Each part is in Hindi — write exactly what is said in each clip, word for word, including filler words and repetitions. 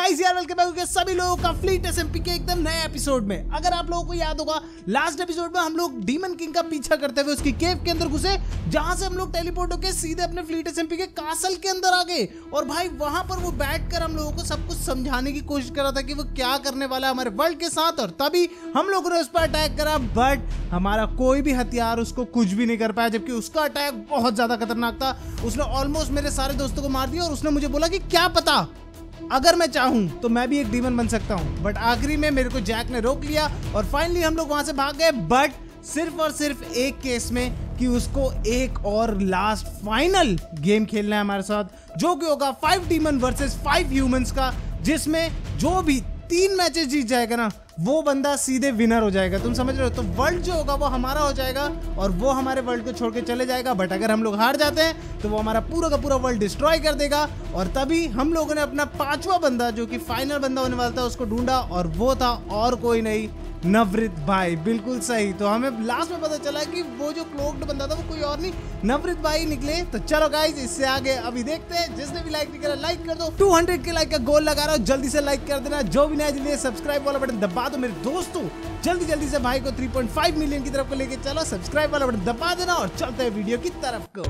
गाइस यार वेलकम बैक सभी लोगों का फ्लीट एसएमपी के एकदम नए एपिसोड में। अगर आप लोगों को याद होगा लास्ट एपिसोड में हम लोग डीमन किंग का पीछा करते हुए उसकी केव के अंदर घुसे, जहां से हम लोग टेलीपोर्ट होकर सीधे अपने फ्लीट एसएमपी के कासल के अंदर आ गए। और भाई वहां पर वो बैठकर हम लोगों को सब कुछ समझाने की कोशिश कर रहा था कि वो क्या करने वाला है हमारे वर्ल्ड के साथ। और तभी हम लोगों ने उस पर अटैक करा, बट हमारा कोई भी हथियार उसको कुछ भी नहीं कर पाया, जबकि उसका अटैक बहुत ज्यादा खतरनाक था। उसने ऑलमोस्ट मेरे सारे दोस्तों को मार दिया और उसने मुझे बोला कि क्या पता अगर मैं चाहूं तो मैं भी एक डीमन बन सकता हूं। बट आखिरी में मेरे को जैक ने रोक लिया और फाइनली हम लोग वहां से भाग गए, बट सिर्फ और सिर्फ एक केस में कि उसको एक और लास्ट फाइनल गेम खेलना है हमारे साथ, जो कि होगा five demon versus five humans का, जिसमें जो भी तीन मैचेस जीत जाएगा ना वो बंदा सीधे विनर हो जाएगा। तुम समझ रहे हो? तो वर्ल्ड जो होगा वो हमारा हो जाएगा और वो हमारे वर्ल्ड को छोड़ के चले जाएगा। बट अगर हम लोग हार जाते हैं तो वो हमारा पूरा का पूरा वर्ल्ड डिस्ट्रॉय कर देगा। और तभी हम लोगों ने अपना पांचवा बंदा जो कि फाइनल बंदा होने वाला था उसको ढूंढा, और वो था और कोई नहीं, नवरित भाई। बिल्कुल सही। तो हमें लास्ट में पता चला कि वो जो क्लोक्ड बंदा था वो कोई और नहीं, नवरित भाई निकले। तो चलो गाइस इससे आगे अभी देखते हैं। जिसने भी लाइक नहीं करा लाइक कर दो। दो सौ के लाइक का गोल लगा रहा हूं, जल्दी से लाइक कर देना। जो भी नया जल्दी सब्सक्राइब वाला बटन दबा दो मेरे दोस्तों। जल्दी जल्दी से भाई को तीन पॉइंट पाँच मिलियन की तरफ को लेके चलो। सब्सक्राइब वाला बटन दबा देना और चलते हैं वीडियो की तरफ को।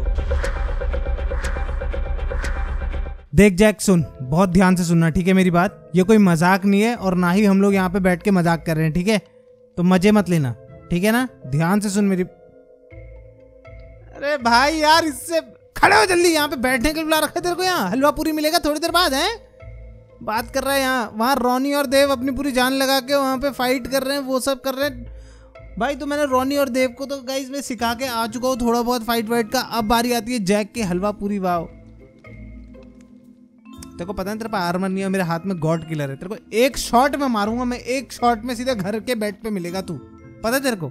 देख जैक, सुन, बहुत ध्यान से सुनना, ठीक है मेरी बात। ये कोई मजाक नहीं है और ना ही हम लोग यहाँ पे बैठ के मजाक कर रहे हैं, ठीक है? तो मजे मत लेना, ठीक है ना? ध्यान से सुन मेरी। अरे भाई यार, इससे खड़े हो जल्दी। यहाँ पे बैठने के लिए बुला रखा है तेरे को। यहाँ हलवा पूरी मिलेगा थोड़ी देर बाद, है? बात कर रहा है यहाँ। वहाँ रोनी और देव अपनी पूरी जान लगा के वहाँ पे फाइट कर रहे हैं, वो सब कर रहे हैं। भाई तो मैंने रोनी और देव को तो गाइस मैं सिखा के आ चुका हूँ थोड़ा बहुत फाइट वाइट का। अब बारी आती है जैक के हलवा पूरी। वाव, तेरे को पता है तेरे पास आर्मर नहीं है, मेरे हाथ में गॉड किलर है। तेरे को एक शॉट में मारूंगा मैं, एक शॉट में सीधे घर के बेड पे मिलेगा तू, पता है तेरे को?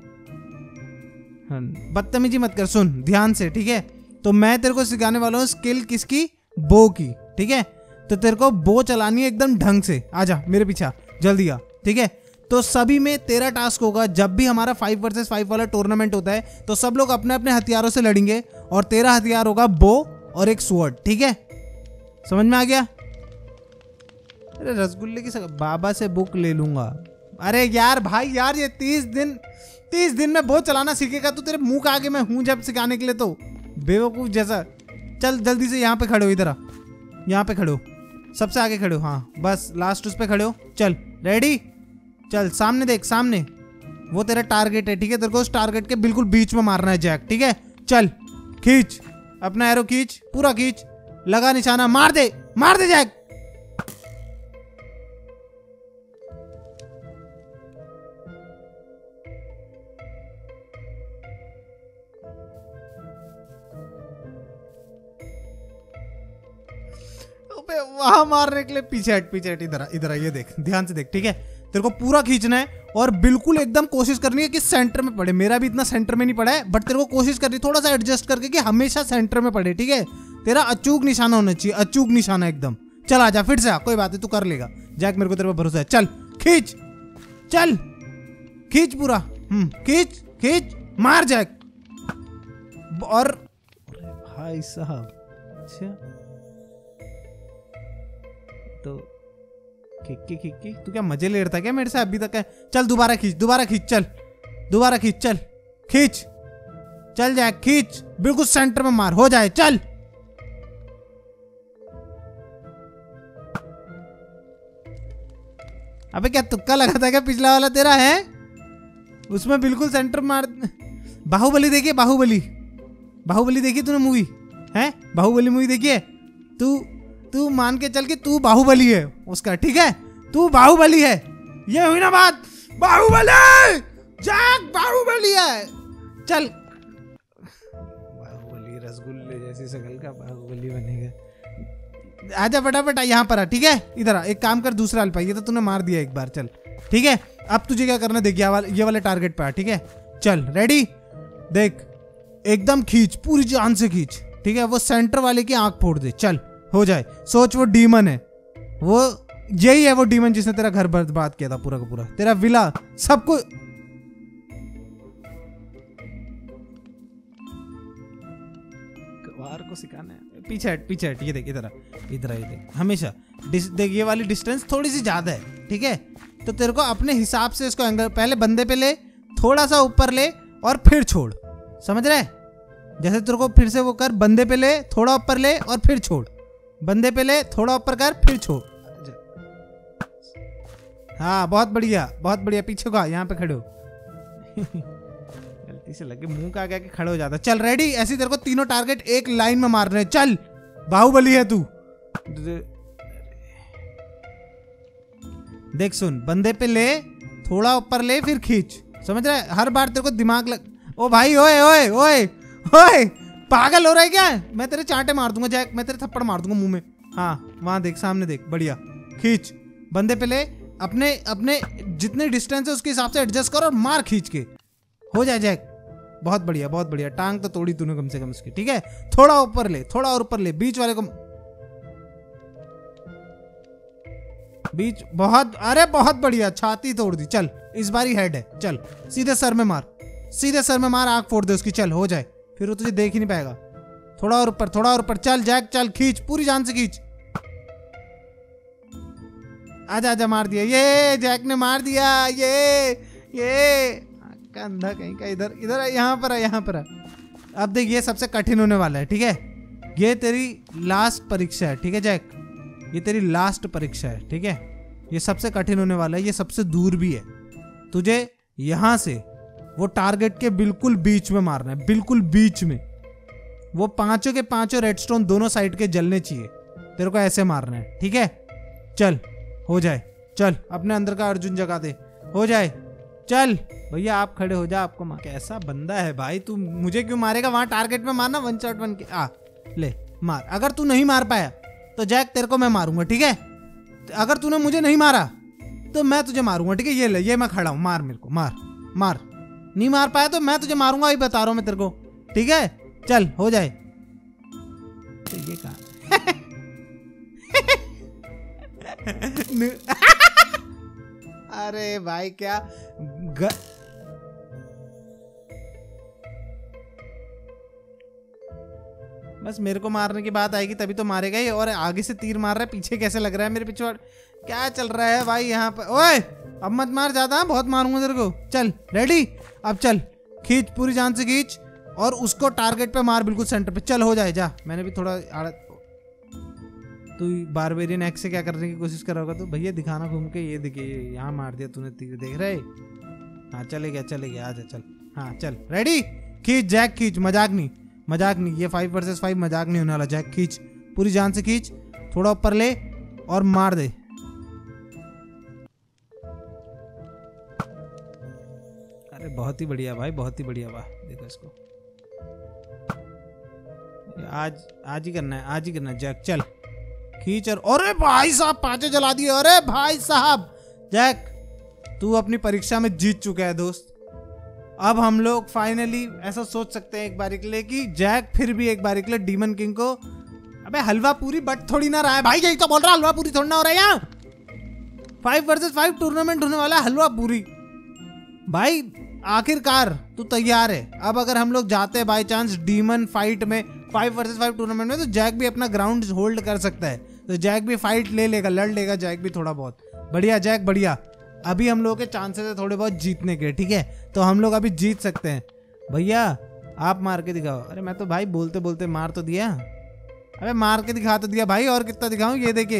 बदतमीजी मत कर, सुन ध्यान से, ठीक है? तो मैं तेरे को सिखाने वाला हूँ स्किल किसकी, बो की, ठीक है? तो तेरे को बो चलानी है एकदम ढंग से। आजा मेरे पीछा, जल्दी आ, ठीक है? तो सभी में तेरा टास्क होगा, जब भी हमारा फाइव वर्सेस फाइव वाला टूर्नामेंट होता है तो सब लोग अपने अपने हथियारों से लड़ेंगे और तेरा हथियार होगा बो और एक स्वॉर्ड, ठीक है? समझ में आ गया? अरे रसगुल्ले की सक... बाबा से बुक ले लूंगा। अरे यार भाई यार, ये तीस दिन तीस दिन में बहुत चलाना सीखेगा तू। तेरे मुंह का आगे मैं हूं जब सिखाने के लिए, तो बेवकूफ जैसा। चल जल्दी से यहाँ पे खड़े हो, इधर आ, यहाँ पे खड़े हो, सबसे आगे खड़े हो। हाँ बस लास्ट उस पे खड़े हो। चल रेडी, चल सामने देख, सामने वो तेरा टारगेट है, ठीक है? तेरे को उस टारगेट के बिल्कुल बीच में मारना है जैक, ठीक है? चल खींच अपना एरो, खींच पूरा खींच, लगा निशाना, मार दे, मार दे जैक। वहां मारने के लिए पीछे हट, पीछे हट, इधर इधर ये देख, ध्यान से देख, ठीक है? तेरे को पूरा खींचना है और बिल्कुल एकदम कोशिश करनी है कि सेंटर में पड़े। मेरा भी इतना सेंटर में नहीं पड़ा है, बट तेरे को कोशिश करनी थोड़ा सा एडजस्ट करके कि हमेशा सेंटर में पड़े, ठीक है? तेरा अचूक निशाना होना चाहिए, अचूक निशाना एकदम। चल आजा, फिर से आ, कोई बात है, तू कर लेगा जैक, मेरे को तेरे पर भरोसा है। चल खींच, चल खींच पूरा, हम्म खींच खींच, मार जैक। और भाई साहब, अच्छा तो खिक्की खिक्की, तू क्या मजे ले रहा था क्या मेरे से अभी तक है? चल दोबारा खींच, दोबारा खींच, चल दोबारा खींच, चल खींच, चल जैक खींच, बिल्कुल सेंटर में मार, हो जाए। चल अबे क्या तुक्का लगा था क्या पिछला वाला तेरा, है? उसमें बिल्कुल सेंटर मार। बाहुबली देखिए, बाहुबली, बाहुबली देखी तूने मूवी, है? बाहुबली मूवी देखिए? तू तू मान के चल कि तू बाहुबली है उसका, ठीक है? तू बाहुबली है, ये हुई ना बात? बाहुबली, जैक बाहुबली है। चल बाहुबली रसगुल्ले जैसी शकल का बाहुबली बनेगा। आजा फटाफट यहाँ पर आ, ठीक है? इधर आ, एक काम कर, दूसरा अल्पा, ये तो तूने मार दिया एक बार। चल ठीक है, अब तुझे क्या करना, देख ये वाले, ये वाले टारगेट पे आ, ठीक है? चल रेडी, देख एकदम खींच, पूरी जान से खींच, ठीक है? वो सेंटर वाले की आंख फोड़ दे, चल हो जाए। सोच वो डीमन है, वो यही है वो डीमन जिसने तेरा घर बर्बाद किया था, पूरा का पूरा तेरा विला सबको। वार को सिखाना है, पीछे हट, पीछे हट, ये देख इधर इधर, ये देख हमेशा देख ये वाली डिस्टेंस थोड़ी सी ज्यादा है, ठीक है। तो तेरे को अपने हिसाब से इसको एंगल, पहले बंदे पे ले, थोड़ा सा ऊपर ले और फिर छोड़, समझ रहे? जैसे तेरे को फिर से वो कर, बंदे पे ले, थोड़ा ऊपर ले और फिर छोड़, बंदे पे ले, थोड़ा ऊपर कर, फिर छोड़। हाँ बहुत बढ़िया, बहुत बढ़िया। पीछे को यहाँ पे खड़े हो। गलती से लगे मुंह का आगे खड़े हो जाता। चल रेडी, ऐसी तेरे को तीनों टारगेट एक लाइन में मार रहे हैं। चल बाहुबली है तू। देख सुन, बंदे पे ले, थोड़ा ऊपर ले, फिर खींच, समझ रहा है? हर बार तेरे को दिमाग लग। ओ भाई, ओए ओए ओए ओए, पागल हो रहा है क्या? मैं तेरे चांटे मार दूंगा जैक, मैं तेरे थप्पड़ मार दूंगा मुंह में। हाँ वहां देख, सामने देख, बढ़िया। खींच, बंदे पे ले, अपने अपने जितने डिस्टेंस है उसके हिसाब से एडजस्ट कर और मार खींच के, हो जाए जैक। बहुत बढ़िया, बहुत बढ़िया। टांग तो तोड़ी तूने कम से कम उसकी, ठीक है। थोड़ा ऊपर ले, थोड़ा और ऊपर ले, बीच वाले को बीच। बहुत, अरे बहुत बढ़िया, छाती तोड़ दी। चल इस बारी हेड है, चल सीधे सर में मार, सीधे सर में मार, आंख फोड़ दे उसकी। चल हो जाए, फिर वो तुझे देख ही नहीं पाएगा। थोड़ा और ऊपर, थोड़ा और ऊपर। चल जैक, चल खींच, पूरी जान से खींच। आजा आजा, मार दिया, ये जैक ने मार दिया। ये ये अंधा कहीं का, इधर इधर यहाँ पर है, यहाँ पर है। अब देख, ये सबसे कठिन होने वाला है, ठीक है। ये तेरी लास्ट परीक्षा है, ठीक है जैक, ये तेरी लास्ट परीक्षा है, ठीक है। ये सबसे कठिन होने वाला है, ये सबसे दूर भी है। तुझे यहां से वो टारगेट के बिल्कुल बीच में मारना है, बिल्कुल बीच में। वो पांचों के पांचों रेडस्टोन दोनों साइड के जलने चाहिए, तेरे को ऐसे मारना है, ठीक है। चल हो जाए, चल अपने अंदर का अर्जुन जगा दे, हो जाए। चल भैया आप खड़े हो जा, आपको मार। कैसा बंदा है भाई तू, मुझे क्यों मारेगा? वहां टारगेट में मारना, वन शॉट वन के। आ ले मार। अगर तू नहीं मार पाया तो जैक तेरे को मैं मारूंगा, ठीक है। अगर तूने मुझे नहीं मारा तो मैं तुझे मारूंगा, ठीक है। ये ले, ये मैं खड़ा हूं, मार मेरे को, मार मार। नहीं मार पाया तो मैं तुझे मारूंगा, ही बता रहा हूं मैं तेरे को, ठीक है। चल हो जाए। तो ये कहा अरे भाई क्या ग... बस मेरे को मारने की बात आएगी तभी तो मारेगा ही। और आगे से तीर मार रहा है, पीछे कैसे लग रहा है मेरे पीछे? क्या चल रहा है भाई यहाँ पर? ओए अब मत मार ज्यादा, बहुत मारूंगा तेरे को। चल रेडी, अब चल खींच, पूरी जान से खींच और उसको टारगेट पे मार, बिल्कुल सेंटर पे। चल हो जाए, जा। मैंने भी थोड़ा आड़... तू बारबेरियन एक्स से क्या करने की कोशिश कर रहा होगा? तो भैया दिखाना घूम के, ये देखिए यहाँ मार दिया तूने तीर, देख रहे? हाँ चले गया, चले गया, आजा चल। हाँ चल रेडी, खींच जैक, खींच, मजाक नहीं, मजाक नहीं। ये फाइव वर्सेस फाइव मजाक नहीं होने वाला। जैक खींच, पूरी जान से खींच, थोड़ा ऊपर ले और मार दे। अरे बहुत ही बढ़िया भाई, बहुत ही बढ़िया। वाह देखो इसको, आज आज ही करना है, आज ही करना है जैक। चल खींच। और अरे भाई साहब पांचों जला दिए। अरे भाई साहब, जैक तू अपनी परीक्षा में जीत चुका है दोस्त। अब हम लोग फाइनली ऐसा सोच सकते हैं एक बारी के लिए कि जैक फिर भी एक बारी के लिए डीमन किंग को, अबे हलवा पूरी बट थोड़ी ना रहा है भाई, यही तो बोल रहा, हलवा पूरी थोड़ी ना हो रहा है यहाँ। फाइव वर्सेस फाइव टूर्नामेंट होने वाला, हलवा पूरी भाई। आखिरकार तू तैयार है? अब अगर हम लोग जाते हैं बाय चांस डीमन फाइट में, फाइव वर्सेस फाइव टूर्नामेंट में, तो जैक भी अपना ग्राउंड होल्ड कर सकता है। तो जैक भी फाइट ले लेगा, लड़ लेगा जैक भी थोड़ा बहुत। बढ़िया जैक, बढ़िया। अभी हम लोगों के चांसेस है थोड़े बहुत जीतने के, ठीक है। तो हम लोग अभी जीत सकते हैं। भैया आप मार के दिखाओ। अरे मैं तो भाई बोलते बोलते मार तो दिया। अबे मार के दिखा तो दिया भाई, और कितना दिखाऊं? ये देखे,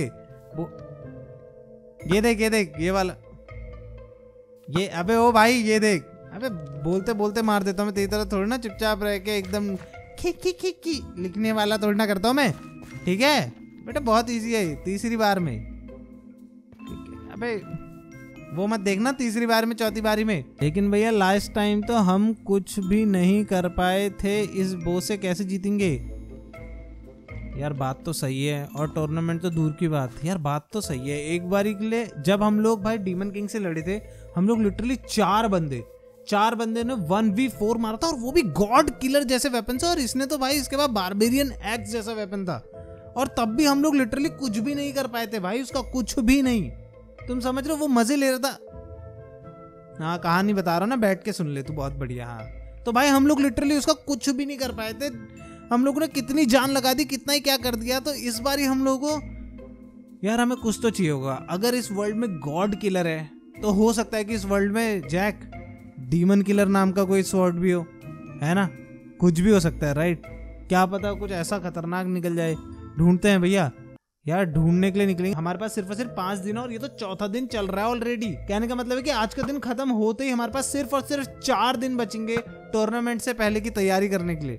ये देख, ये देख, ये वाला, ये। अबे ओ भाई ये देख। अबे बोलते बोलते मार देता हूँ मैं, तेरी तरह थोड़ी ना चुपचाप रह के एकदम खी खी खी खी लिखने वाला थोड़ी ना करता हूँ मैं, ठीक है बेटा। बहुत इजी है, तीसरी बार में, ठीक है। अबे वो मत देखना तीसरी बार में, चौथी बारी में। लेकिन भैया लास्ट टाइम तो हम कुछ भी नहीं कर पाए थे, इस बो से कैसे जीतेंगे? यार बात तो सही है, और टूर्नामेंट तो दूर की बात। यार बात तो सही है। एक बारी के लिए जब हम लोग भाई डीमन किंग से लड़े थे, हम लोग लिटरली चार बंदे चार बंदे ने वन वी फोर मारा था, और वो भी गॉड किलर जैसे वेपन से। और इसने तो भाई इसके बाद बारबेरियन एक्स जैसा वेपन था, और तब भी हम लोग लिटरली कुछ भी नहीं कर पाए थे भाई, उसका कुछ भी नहीं। तुम समझ रहे हो? वो मजे ले रहा था। हाँ कहानी बता रहा हूँ ना, बैठ के सुन ले तू, बहुत बढ़िया। हाँ तो भाई हम लोग लिटरली उसका कुछ भी नहीं कर पाए थे। हम लोगों ने कितनी जान लगा दी, कितना ही क्या कर दिया। तो इस बार ही हम लोगों को यार हमें कुछ तो चाहिए होगा। अगर इस वर्ल्ड में गॉड किलर है तो हो सकता है कि इस वर्ल्ड में जैक डीमन किलर नाम का कोई स्वॉर्ड भी हो, है ना? कुछ भी हो सकता है, राइट? क्या पता कुछ ऐसा खतरनाक निकल जाए। ढूंढते हैं भैया, यार ढूंढने के लिए निकलेंगे। हमारे पास सिर्फ और सिर्फ पांच दिन और ये तो चौथा दिन चल रहा है ऑलरेडी। कहने का मतलब है कि आज का दिन खत्म होते ही हमारे पास सिर्फ और सिर्फ चार दिन बचेंगे टूर्नामेंट से पहले की तैयारी करने के लिए।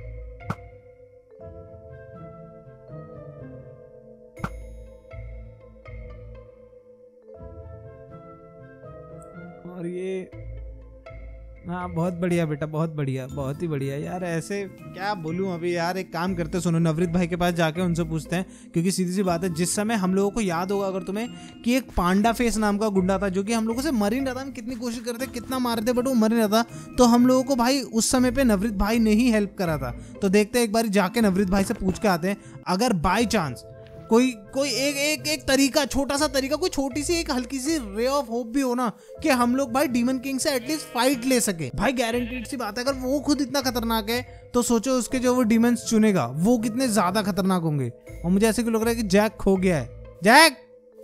और ये हाँ बहुत बढ़िया बेटा, बहुत बढ़िया, बहुत ही बढ़िया। यार ऐसे क्या बोलूं अभी यार। एक काम करते, सुनो नवरीत भाई के पास जाके उनसे पूछते हैं, क्योंकि सीधी सी बात है जिस समय हम लोगों को याद होगा अगर तुम्हें, कि एक पांडा फेस नाम का गुंडा था जो कि हम लोगों से मर ही नहीं रहा था। हम कितनी कोशिश करते, कितना मारते, बट वो मर नहीं रहा था। तो हम लोगों को भाई उस समय पे नवरीत भाई ने ही हेल्प करा था। तो देखते हैं, एक बार जाके नवरीत भाई से पूछ के आते हैं, अगर बाई चांस कोई कोई एक एक एक तरीका, छोटा सा तरीका, कोई छोटी सी एक हल्की सी रे ऑफ होप भी हो ना, कि हम लोग भाई डीमन किंग से एटलीस्ट फाइट ले सके। भाई गारंटीड सी बात है, अगर वो खुद इतना खतरनाक है तो सोचो उसके जो वो डीमंस चुनेगा वो कितने ज्यादा खतरनाक होंगे। और मुझे ऐसे क्यों लग रहा है कि जैक खो गया है। जैक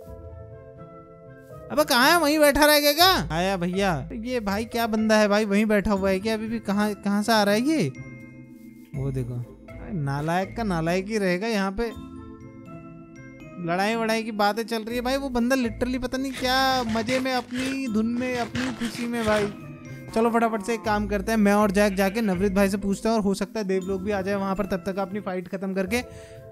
अब कहाँ है? वहीं बैठा रहेगा क्या? आया भैया। ये भाई क्या बंदा है भाई, वहीं बैठा हुआ है क्या? अभी भी कहाँ कहाँ से आ रहा है ये? वो देखो, नालायक का नालायक ही रहेगा। यहाँ पे लड़ाई वड़ाई की बातें चल रही है भाई। वो बंदा लिटरली पता नहीं क्या मजे में, अपनी धुन में, अपनी खुशी में भाई। चलो फटाफट से एक काम करते हैं, मैं और जैक जाके नवरीत भाई से पूछते हैं, और हो सकता है देव लोग भी आ जाए वहां पर तब तक अपनी फाइट खत्म करके।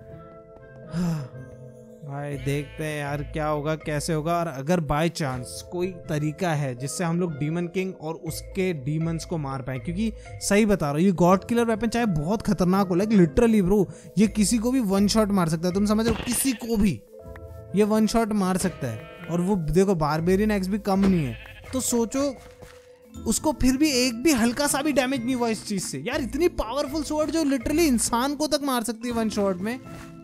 भाई देखते हैं यार क्या होगा, कैसे होगा। और अगर बाय चांस कोई तरीका है जिससे हम लोग डीमन किंग और उसके डीमंस को मार पाए, क्योंकि सही बता रहा हूँ ये गॉड किलर वेपन चाहे बहुत खतरनाक हो, लाइक लिटरली ब्रो ये किसी को भी वन शॉट मार सकता है। तुम समझ रहे हो? किसी को भी ये वन शॉट मार सकता है। और वो देखो बारबेरियन एक्स भी कम नहीं है, तो सोचो उसको फिर भी एक भी हल्का सा भी डैमेज नहीं हुआ इस चीज से। यार इतनी पावरफुल स्वॉर्ड जो लिटरली इंसान को तक मार सकती है वन शॉट में।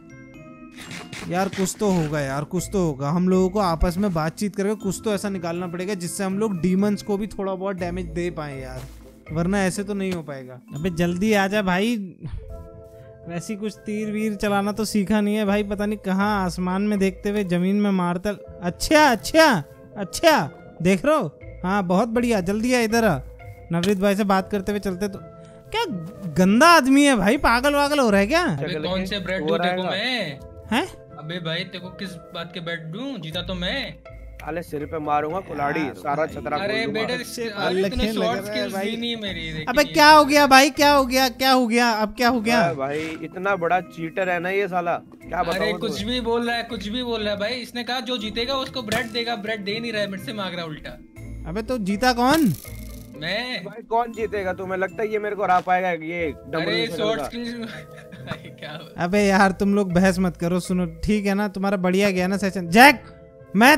यार कुछ तो होगा यार, कुछ तो होगा। हम लोगों को आपस में बातचीत करके कुछ तो ऐसा निकालना पड़ेगा जिससे हम लोग डीमंस को भी थोड़ा बहुत डैमेज दे पाए यार, वरना ऐसे तो नहीं हो पाएगा। अबे जल्दी आजा भाई। वैसी कुछ तीर वीर चलाना तो सीखा नहीं है भाई, पता नहीं कहाँ आसमान में देखते हुए जमीन में मारता। अच्छा अच्छा अच्छा देख रहे हो? हाँ बहुत बढ़िया, जल्दी आ इधर आ। नवरीत भाई से बात करते हुए चलते। तो क्या गंदा आदमी है भाई, पागल वागल हो रहा है क्या? अबे कौन से ब्रेड दूं देखो मैं? हैं? अबे भाई तेको किस बात के ब्रेड दूं? जीता तो मैं। साले सिर पे मारूंगा कुल्हाड़ी, सारा छतरा खोल दूंगा। अरे बेटे तूने शॉर्ट स्किल्स दी नहीं मेरी। अबे क्या हो गया भाई, क्या हो गया, क्या हो गया, अब क्या हो गया? भाई इतना बड़ा चीटर है ना ये साला, क्या बताऊं? अरे कुछ भी बोल रहा है, कुछ भी बोल रहा है भाई। इसने कहा जो जीतेगा उसको ब्रेड देगा, ब्रेड दे नहीं रहा है, मेरे से मांग रहा उल्टा। अबे तो जीता कौन? मैं। भाई कौन जीतेगा? तुम्हें लगता है ये मेरे को हरा पाएगा? ये अरे शॉर्ट स्किल्स क्या? अबे यार तुम लोग बहस मत करो, सुनो ठीक है ना, तुम्हारा बढ़िया गया ना सेशन। जैक मैं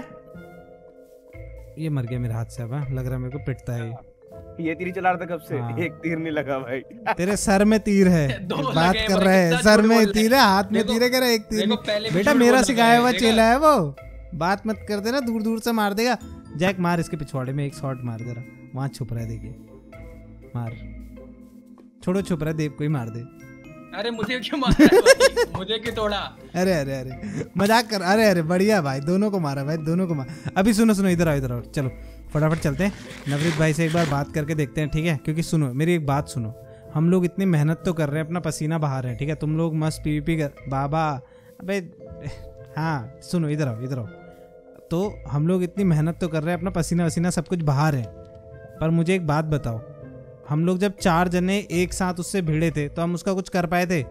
ये मर गया मेरे हाथ से। अब लग रहा है मेरे को पिटता है ये। ये तीर चला रहा था कब से? हाँ। एक तीर नहीं लगा भाई। तेरे सर में तीर है। बात कर रहे हैं सर में तीर है, हाथ में तीर है, कह रहे एक तीर। बेटा मेरा सिखाया हुआ चेला है वो, बात मत कर देना, दूर दूर से मार देगा। जैक मार इसके पिछवाड़े में एक शॉट मार दे रहा, वहां छुप रहा है, देखिए मार। छोड़ो छुप रहा है, देव को ही मार दे। अरे मुझे क्यों मार रहा है भाई? मुझे क्यों तोड़ा? अरे अरे अरे मजाक कर। अरे अरे बढ़िया भाई, दोनों को मारा भाई, दोनों को मार। अभी सुनो सुनो, इधर आओ इधर आओ, चलो फटाफट चलते हैं नवरीत भाई से एक बार बात करके देखते हैं, ठीक है? क्योंकि सुनो मेरी एक बात सुनो, हम लोग इतनी मेहनत तो कर रहे हैं, अपना पसीना बहा रहे हैं, ठीक है? तुम लोग मस्त पीवीपी कर बाबा। अबे हाँ सुनो, इधर आओ इधर आओ। तो हम लोग इतनी मेहनत तो कर रहे हैं, अपना पसीना वसीना सब कुछ बहा रहे हैं, पर मुझे एक बात बताओ, हम लोग जब चार जने एक साथ उससे भिड़े थे तो हम उसका कुछ कर पाए थे?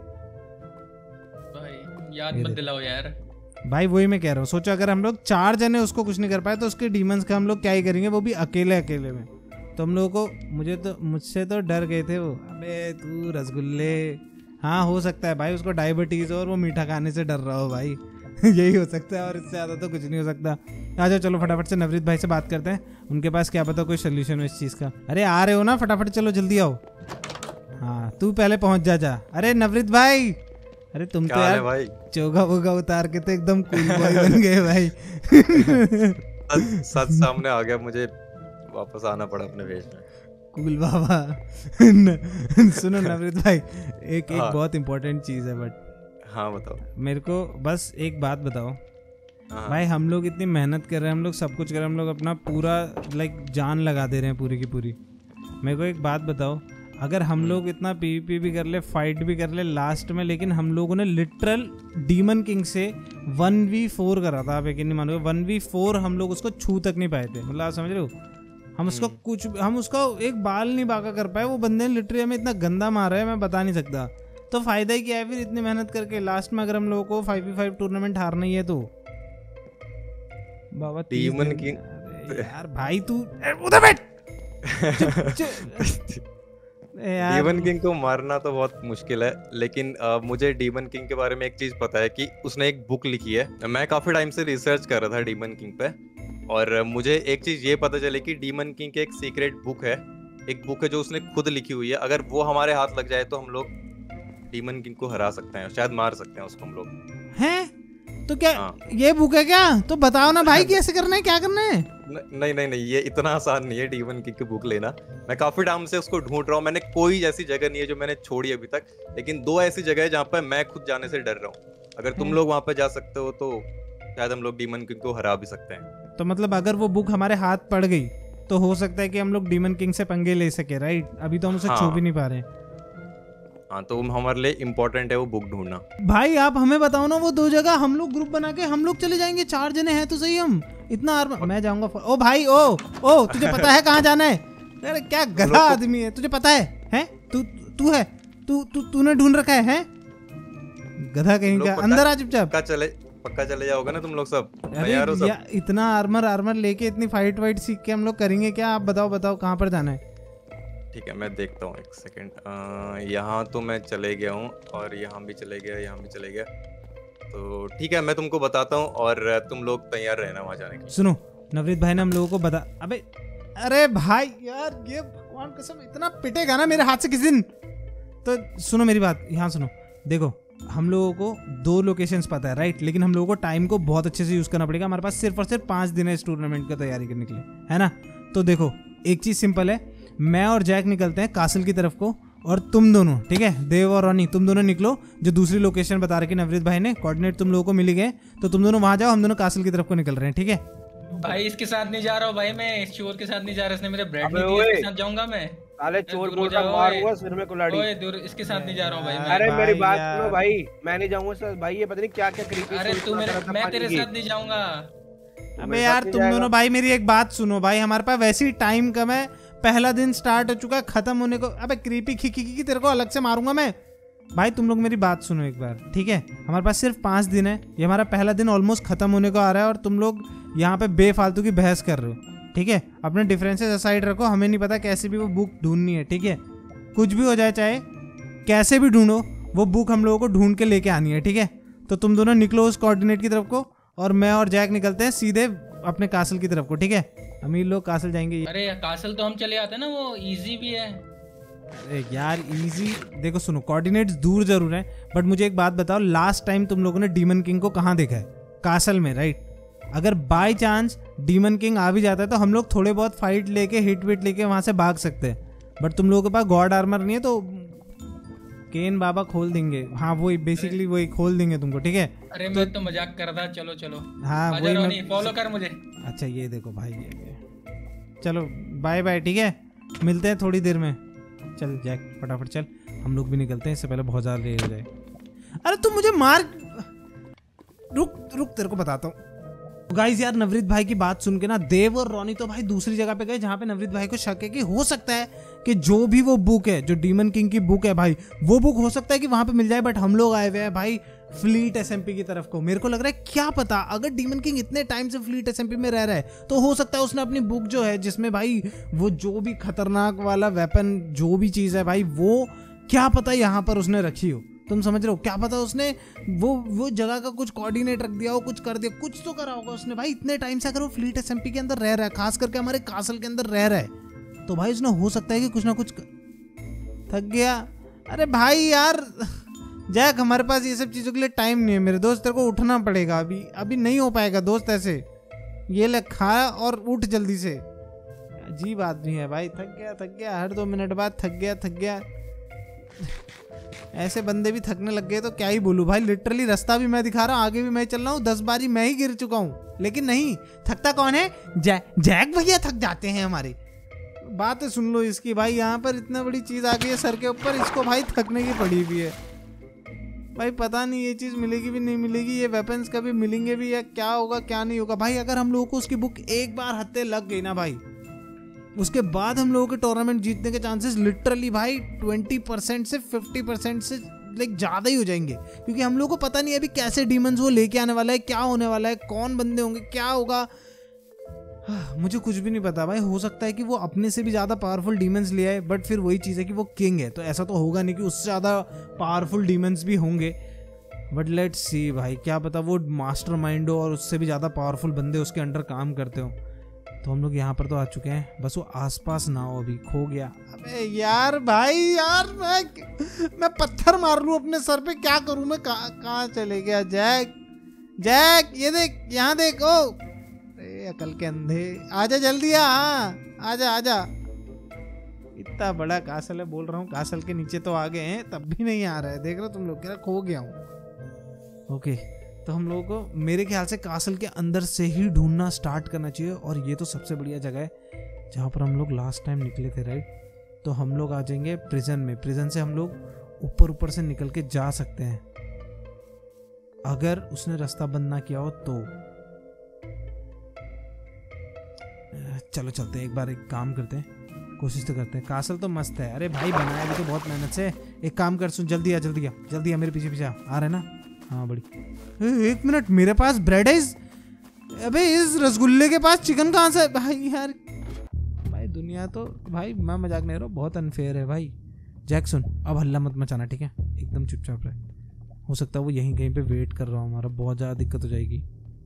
भाई याद मत दिलाओ यार। भाई वही मैं कह रहा हूँ, सोचो अगर हम लोग चार जने उसको कुछ नहीं कर पाए तो उसके डीमंस का हम लोग क्या ही करेंगे, वो भी अकेले अकेले में। तो हम लोगों को, मुझे तो मुझसे तो डर गए थे वो। अबे तू रसगुल्ले, हाँ हो सकता है भाई उसको डायबिटीज और वो मीठा खाने से डर रहा हो भाई। यही हो सकता है, और इससे ज़्यादा तो कुछ नहीं हो सकता। आ जाओ चलो फटाफट से नवरीत भाई से बात करते हैं, उनके पास क्या पता कोई सोल्यूशन हो इस चीज़ का। अरे आ रहे हो ना? फटाफट चलो जल्दी आओ। हाँ तू पहले पहुंच जा जा। अरे नवरीत भाई, अरे तुम तो यार भाई चोगा वोगा उतार के तो एकदम कूल बॉय बन गए भाई। सच सामने आ गया, मुझे वापस आना पड़ा अपने वेश में। कूल बाबा। सुनो नवरीत भाई, एक एक बहुत इंपॉर्टेंट चीज़ है, बट हाँ बताओ। मेरे को बस एक बात बताओ हाँ। भाई हम लोग इतनी मेहनत कर रहे हैं, हम लोग सब कुछ कर रहे हैं, हम लोग अपना पूरा लाइक जान लगा दे रहे हैं पूरी की पूरी। मेरे को एक बात बताओ, अगर हम लोग इतना पीवीपी भी कर ले, फाइट भी कर ले लास्ट में, लेकिन हम लोगों ने लिटरल डीमन किंग से वन वी फोर करा था, आप यकीन नहीं मानोगे, वन वी फोर हम लोग उसको छू तक नहीं पाए थे। मतलब आप समझ रहे हो, हम उसको कुछ हम उसका एक बाल नहीं बाका कर पाए। वो बंदे ने लिटरली हमें इतना गंदा मारा है, मैं बता नहीं सकता। तो फायदा ही क्या है फिर इतनी मेहनत करके, लास्ट में अगर हम लोगों को फाइव वी फाइव टूर्नामेंट हारना ही है तो। बाबा डीमन किंग यार भाई तू उधर बैठ। डीमन किंग को मारना तो बहुत मुश्किल है, लेकिन आ, मुझे डीमन किंग के बारे में एक चीज पता है कि उसने एक बुक लिखी है। मैं काफी टाइम से रिसर्च कर रहा था डीमन किंग पे, और मुझे एक चीज ये पता चली कि डीमन किंग की एक सीक्रेट बुक है, एक बुक है जो उसने खुद लिखी हुई है। अगर वो हमारे हाथ लग जाए तो हम लोग डीमन किंग को हरा सकते हैं, शायद मार सकते हैं उसको हम लोग। हैं तो क्या हाँ। ये बुक है क्या? तो बताओ ना भाई कैसे करना है, क्या करना है? न, नहीं नहीं नहीं ये इतना आसान नहीं है डीमन किंग की बुक लेना। मैं काफी टाइम से उसको ढूंढ रहा हूँ, मैंने कोई ऐसी जगह नहीं है जो मैंने छोड़ी अभी तक, लेकिन दो ऐसी जगह है जहाँ पे मैं खुद जाने से डर रहा हूँ। अगर तुम लोग वहाँ पे जा सकते हो तो शायद हम लोग डीमन किंग को हरा भी सकते हैं। तो मतलब अगर वो बुक हमारे हाथ पड़ गई तो हो सकता है कि हम लोग डीमन किंग से पंगे ले सके, राइट? अभी तो हम उसे हाँ। छू भी नहीं पा रहे हैं। हाँ, तो हमारे लिए इम्पोर्टेंट है वो बुक ढूंढना। भाई आप हमें बताओ ना वो दो जगह, हम लोग ग्रुप बना के हम लोग चले जाएंगे, चार जने हैं तो सही। हम इतना आर्म मैं जाऊंगा। ओ भाई ओ ओ तुझे पता है कहाँ जाना है? अरे क्या गधा आदमी है, तुझे पता है? हैं तू तू है तू तू तूने ढूंढ रखा है, हैं गधा कहीं का। अंदर आ चुपचाप। पक्का चले पक्का चले जाओगे ना तुम लोग सब? अरे तैयार हो सब? या, इतना आर्मर आर्मर लेके इतनी फाइट वाइट सीख के हम लोग करेंगे क्या? आप बताओ बताओ कहाँ पर जाना है? ठीक है मैं देखता हूँ, एक सेकेंड। यहाँ तो मैं चले गया हूँ, और यहाँ भी चले गया, यहाँ भी चले गया। तो ठीक है मैं तुमको बताता हूँ, और तुम लोग तैयार रहना वहाँ जाने के। सुनो नवरीत भाई ने हम लोगों को बता। अबे अरे भाई यार ये भगवान कसम इतना पिटेगा ना मेरे हाथ से किसी दिन। तो सुनो मेरी बात, यहाँ सुनो। देखो हम लोगों को दो लोकेशंस पता है, राइट? लेकिन हम लोगों को टाइम को बहुत अच्छे से यूज करना पड़ेगा। हमारे पास सिर्फ और सिर्फ पाँच दिन है इस टूर्नामेंट की तैयारी करने के लिए, है ना? तो देखो एक चीज सिंपल है, मैं और जैक निकलते हैं कासल की तरफ को, और तुम दोनों, ठीक है, देव और रोनी, तुम दोनों निकलो जो दूसरी लोकेशन बता रखी नवरीत भाई ने, कोऑर्डिनेट तुम लोगों को मिल गए, तो तुम दोनों वहां जाओ, हम दोनों कासल की तरफ को निकल रहे हैं, ठीक है? भाई इसके साथ नहीं जा रहा हूँ भाई, मैं इस चोर के साथ नहीं जा रहा, इसने मेरे ब्रेड अबे नहीं दिए, ओए। इसके साथ जाऊंगा मैं। साले चोर दूर बोल हो रहा जाओ, मारूंगा ओए। सिर में कुल्हाड़ी। ओए दूर, इसके साथ नहीं जा रहा हूँ भाई मैं। अरे भाई मेरी बात यार। सुनो भाई, मैं नहीं जाऊंगा सर भाई, ये पता नहीं क्या क्या क्रीपी अरे तू मेरे, मैं तेरे साथ नहीं जाऊंगा। अबे यार तुम दोनों भाई मेरी एक बात सुनो भाई, हमारे पास वैसे ही टाइम कम है, पहला दिन स्टार्ट हो चुका है, खत्म होने को। अबे क्रीपी खिकी की तेरे को अलग से मारूंगा मैं। भाई तुम लोग मेरी बात सुनो एक बार, ठीक है? हमारे पास सिर्फ पाँच दिन है, ये हमारा पहला दिन ऑलमोस्ट खत्म होने को आ रहा है, और तुम लोग यहाँ पे बेफालतू की बहस कर रहे हो, ठीक है? अपने डिफरेंसेस असाइड रखो, हमें नहीं पता कैसे भी वो बुक ढूंढनी है, ठीक है? कुछ भी हो जाए, चाहे कैसे भी ढूंढो, वो बुक हम लोगों को ढूंढ के लेके आनी है, ठीक है? तो तुम दोनों निकलो उस कोऑर्डिनेट की तरफ को, और मैं और जैक निकलते हैं सीधे अपने कासल की तरफ को, ठीक है? अमीर लोग कासल जाएंगे। अरे कासल तो हम चले आते हैं ना, वो इजी भी है। अरे यार इजी, देखो सुनो, कोऑर्डिनेट्स दूर जरूर हैं, बट मुझे एक बात बताओ, लास्ट टाइम तुम लोगों ने डीमन किंग को कहाँ देखा है? कासल में, राइट? अगर बाय चांस डीमन किंग आ भी जाता है तो हम लोग थोड़े बहुत फाइट लेके, हिट विट लेके वहां से भाग सकते हैं, बट तुम लोगों के पास गॉड आर्मर नहीं है, तो केन बाबा खोल देंगे। हाँ वही बेसिकली वही खोल देंगे तुमको, ठीक है? अरे मैं तो मजाक कर रहा था, चलो चलो। हाँ आजा वही रोनी, मैं... फॉलो कर मुझे। अच्छा ये देखो भाई, ये, ये। चलो बाय बाय, ठीक है? मिलते हैं थोड़ी देर में। चल जैक फटाफट चल, हम लोग भी निकलते हैं, इससे पहले बहुत ज़्यादा लेट हो जाए। अरे तुम मुझे मार, रुक रुक तेरे को बताता हूँ। गाइस यार नवरीत भाई की बात सुन के ना, देव और रोनी तो भाई दूसरी जगह पे गए जहाँ पे नवरीत भाई को शक है कि हो सकता है कि जो भी वो बुक है, जो डीमन किंग की बुक है भाई, वो बुक हो सकता है कि वहां पे मिल जाए, बट हम लोग आए हुए हैं भाई फ्लीट एसएमपी की तरफ को। मेरे को लग रहा है क्या पता, अगर डीमन किंग इतने टाइम से फ्लीट एसएमपी में रह रहा है तो हो सकता है उसने अपनी बुक जो है, जिसमें भाई वो जो भी खतरनाक वाला वेपन, जो भी चीज है भाई, वो क्या पता यहाँ पर उसने रखी हो। तुम समझ रहे हो? क्या पता उसने वो वो जगह का कुछ कोऑर्डिनेट रख दिया हो, कुछ कर दिया, कुछ तो करा होगा उसने भाई इतने टाइम से। अगर वो फ्लीट एसएमपी के अंदर रह रहा है, खास करके हमारे कासल के अंदर रह रहा है, तो भाई उसने हो सकता है कि कुछ ना कुछ थक गया। अरे भाई यार जैक, हमारे पास ये सब चीज़ों के लिए टाइम नहीं है मेरे दोस्त, तेरे को उठना पड़ेगा, अभी अभी नहीं हो पाएगा दोस्त ऐसे। ये ले खा और उठ जल्दी से। अजीब आदमी है भाई, थक गया थक गया, हर दो मिनट बाद थक गया थक गया। ऐसे बंदे भी थकने लग गए तो क्या ही बोलूं भाई। लिटरली रास्ता भी मैं दिखा रहा हूँ, आगे भी मैं चल रहा हूँ, दस बारी मैं ही गिर चुका हूँ, लेकिन नहीं, थकता कौन है? जै, जैक भैया थक जाते हैं हमारे। बात सुन लो इसकी भाई, यहाँ पर इतना बड़ी चीज आ गई है सर के ऊपर, इसको भाई थकने की पड़ी हुई है भाई। पता नहीं ये चीज मिलेगी भी नहीं मिलेगी, ये वेपन्स कभी मिलेंगे भी या क्या होगा क्या नहीं होगा भाई। अगर हम लोगों को उसकी बुक एक बार हत्ते लग गई ना भाई, उसके बाद हम लोगों के टूर्नामेंट जीतने के चांसेस लिटरली भाई ट्वेंटी परसेंट से फिफ्टी परसेंट से लाइक ज़्यादा ही हो जाएंगे, क्योंकि हम लोगों को पता नहीं अभी कैसे डीमंस वो लेके आने वाला है, क्या होने वाला है, कौन बंदे होंगे, क्या होगा। मुझे कुछ भी नहीं पता भाई। हो सकता है कि वो अपने से भी ज़्यादा पावरफुल डीमंस ले आए, बट फिर वही चीज़ है कि वो किंग है, तो ऐसा तो होगा नहीं कि उससे ज़्यादा पावरफुल डीमंस भी होंगे। बट लेट्स सी भाई, क्या पता वो मास्टर माइंड हो और उससे भी ज़्यादा पावरफुल बंदे उसके अंडर काम करते हो। तो हम लोग यहाँ पर तो आ चुके हैं, बस वो आसपास ना हो, अभी खो गया। अबे यार भाई यार, मैं मैं पत्थर मार लूं अपने सर पे, क्या करूं मैं? कहाँ कहाँ चले गया जैक? जैक ये देख, यहाँ देख। ओ अरे अकल के अंधे, आजा जल्दी आ, हाँ आजा आजा। इतना बड़ा कासल है, बोल रहा हूँ कासल के नीचे तो आ गए हैं, तब भी नहीं आ रहा है। देख रहे हो तुम लोग, कह रहा खो गया हूँ। ओके, तो हम लोगों को मेरे ख्याल से कासल के अंदर से ही ढूंढना स्टार्ट करना चाहिए, और ये तो सबसे बढ़िया जगह है जहाँ पर हम लोग लास्ट टाइम निकले थे, राइट? तो हम लोग आ जाएंगे प्रिजन में। प्रिजन से हम लोग ऊपर ऊपर से निकल के जा सकते हैं, अगर उसने रास्ता बंद ना किया हो तो। चलो चलते हैं, एक बार एक काम करते हैं, कोशिश तो करते हैं। कासल तो मस्त है, अरे भाई बनाया भी तो बहुत मेहनत से। एक काम कर, सुन, जल्दी आ जल्दी आ जल्दी आ, मेरे पीछे पीछे आ, आ रहा है ना? हाँ बड़ी। एक मिनट, मेरे पास ब्रेड है, इस अबे इस रसगुल्ले के पास चिकन कहाँ से? भाई यार भाई दुनिया तो भाई, मैं मजाक नहीं रहा, बहुत अनफेयर है भाई। जैक सुन, अब हल्ला मत मचाना, ठीक है? एकदम चुपचाप रहे। हो सकता है वो यहीं कहीं पे वेट कर रहा हूँ, हमारा बहुत ज़्यादा दिक्कत हो जाएगी।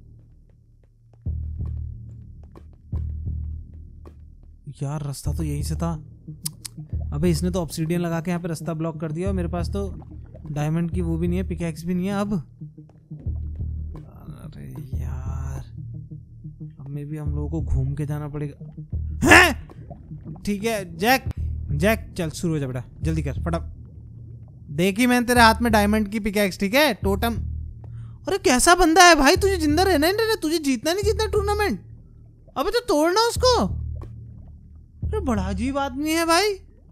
यार रास्ता तो यहीं से था। अबे इसने तो ऑब्सीडियन लगा के यहाँ पे रास्ता ब्लॉक कर दिया, और मेरे पास तो डायमंड की वो भी नहीं है, पिकैक्स भी नहीं है अब। अरे यार, अब में भी हम लोगों को घूम के जाना पड़ेगा। हैं? ठीक है जैक, जैक चल शुरू हो जा बेटा, जल्दी कर फटाफट। देखी मैंने तेरे हाथ में डायमंड की पिकैक्स, ठीक है? टोटम। अरे कैसा बंदा है भाई, तुझे जिंदा रहना ही नहीं, तुझे जीतना नहीं जीतना टूर्नामेंट। अबे तो तोड़ना उसको। अरे बड़ा अजीब आदमी है भाई।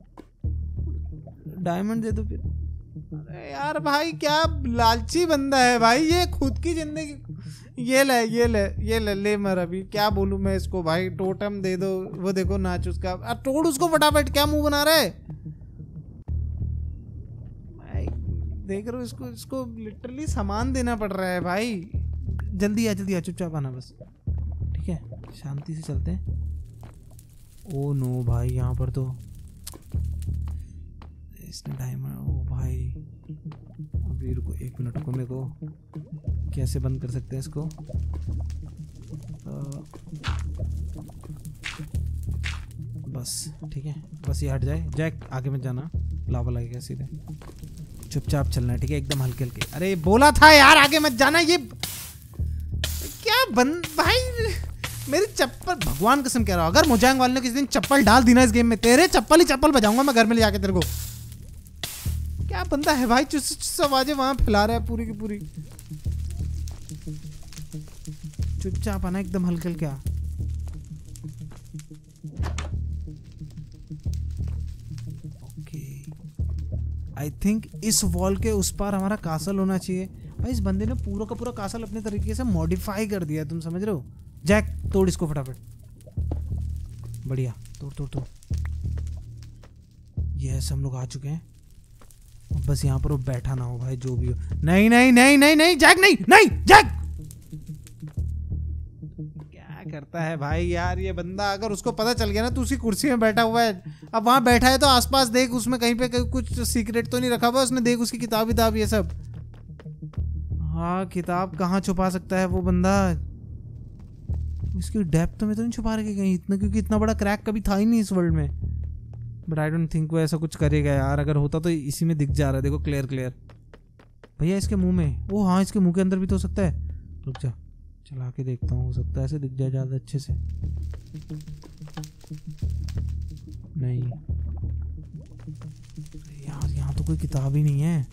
डायमंड दे दो फिर। अरे यार भाई क्या लालची बंदा है भाई ये, खुद की जिंदगी। ये ले ये ले ये ले ले मर, अभी क्या बोलूं मैं इसको भाई। टोटम दे दो, वो देखो नाच उसका, अब तोड़ उसको फटाफट, क्या मुंह बना रहा है? भाई देख रहे हो इसको, इसको लिटरली सामान देना पड़ रहा है भाई। जल्दी आ जल्दी आ, चुपचाप आना बस, ठीक है? शांति से चलते हैं। ओ नो भाई, यहाँ पर तो इसने डायमंड, ओ भाई अभी रुको एक मिनट को, मेरे को कैसे बंद कर सकते हैं इसको? आ, बस ठीक है, बस ये हट जाए। जैक आगे मत जाना, लावा लगेगा सीधे। चुपचाप चलना है, ठीक है? एकदम हल्के हल्के। अरे बोला था यार आगे मत जाना। ये क्या बंद भाई, मेरी चप्पल, भगवान कसम कह रहा हूँ, अगर मोजांग वाले ने किसी दिन चप्पल डाल दी ना इस गेम में, तेरे चप्पल ही चप्पल बजाऊंगा मैं घर में ले जाके तेरे को। क्या बंदा है भाई, चुस चुस आवाजें वहां फैला रहा है पूरी की पूरी। चुपचाप आना, एकदम हल्के हल्के आ। ओके, आई थिंक इस वॉल के उस पार हमारा कासल होना चाहिए। भाई इस बंदे ने पूरा का पूरा कासल अपने तरीके से मॉडिफाई कर दिया है, तुम समझ रहे हो? जैक तोड़ इसको फटाफट, बढ़िया तोड़ तोड़ तोड़। यस हम लोग आ चुके हैं, बस यहाँ पर वो बैठा ना हो भाई, जो भी हो। नहीं नहीं नहीं नहीं नहीं जैक, नहीं नहीं जैक। क्या करता है भाई यार ये बंदा, अगर उसको पता चल गया ना तू उसी कुर्सी में बैठा हुआ है, अब वहां बैठा है तो आसपास देख, उसमें कहीं पे कहीं कुछ सीक्रेट तो नहीं रखा हुआ उसने, देख उसकी किताब विताब ये सब। हाँ किताब कहाँ छुपा सकता है वो बंदा, इसकी डेप्थ में तो नहीं छुपा रखे कहीं इतना, क्योंकि इतना बड़ा क्रैक कभी था ही नहीं इस वर्ल्ड में। बट आई डोंट थिंक वो ऐसा कुछ करेगा यार, अगर होता तो इसी में दिख जा रहा है, देखो क्लियर क्लियर। भैया इसके मुंह में, ओ हाँ इसके मुंह के अंदर भी तो हो सकता है। रुक जा, चला के देखता हूँ, हो सकता है ऐसे दिख जाए ज़्यादा अच्छे से। नहीं यार यहाँ तो कोई किताब ही नहीं है,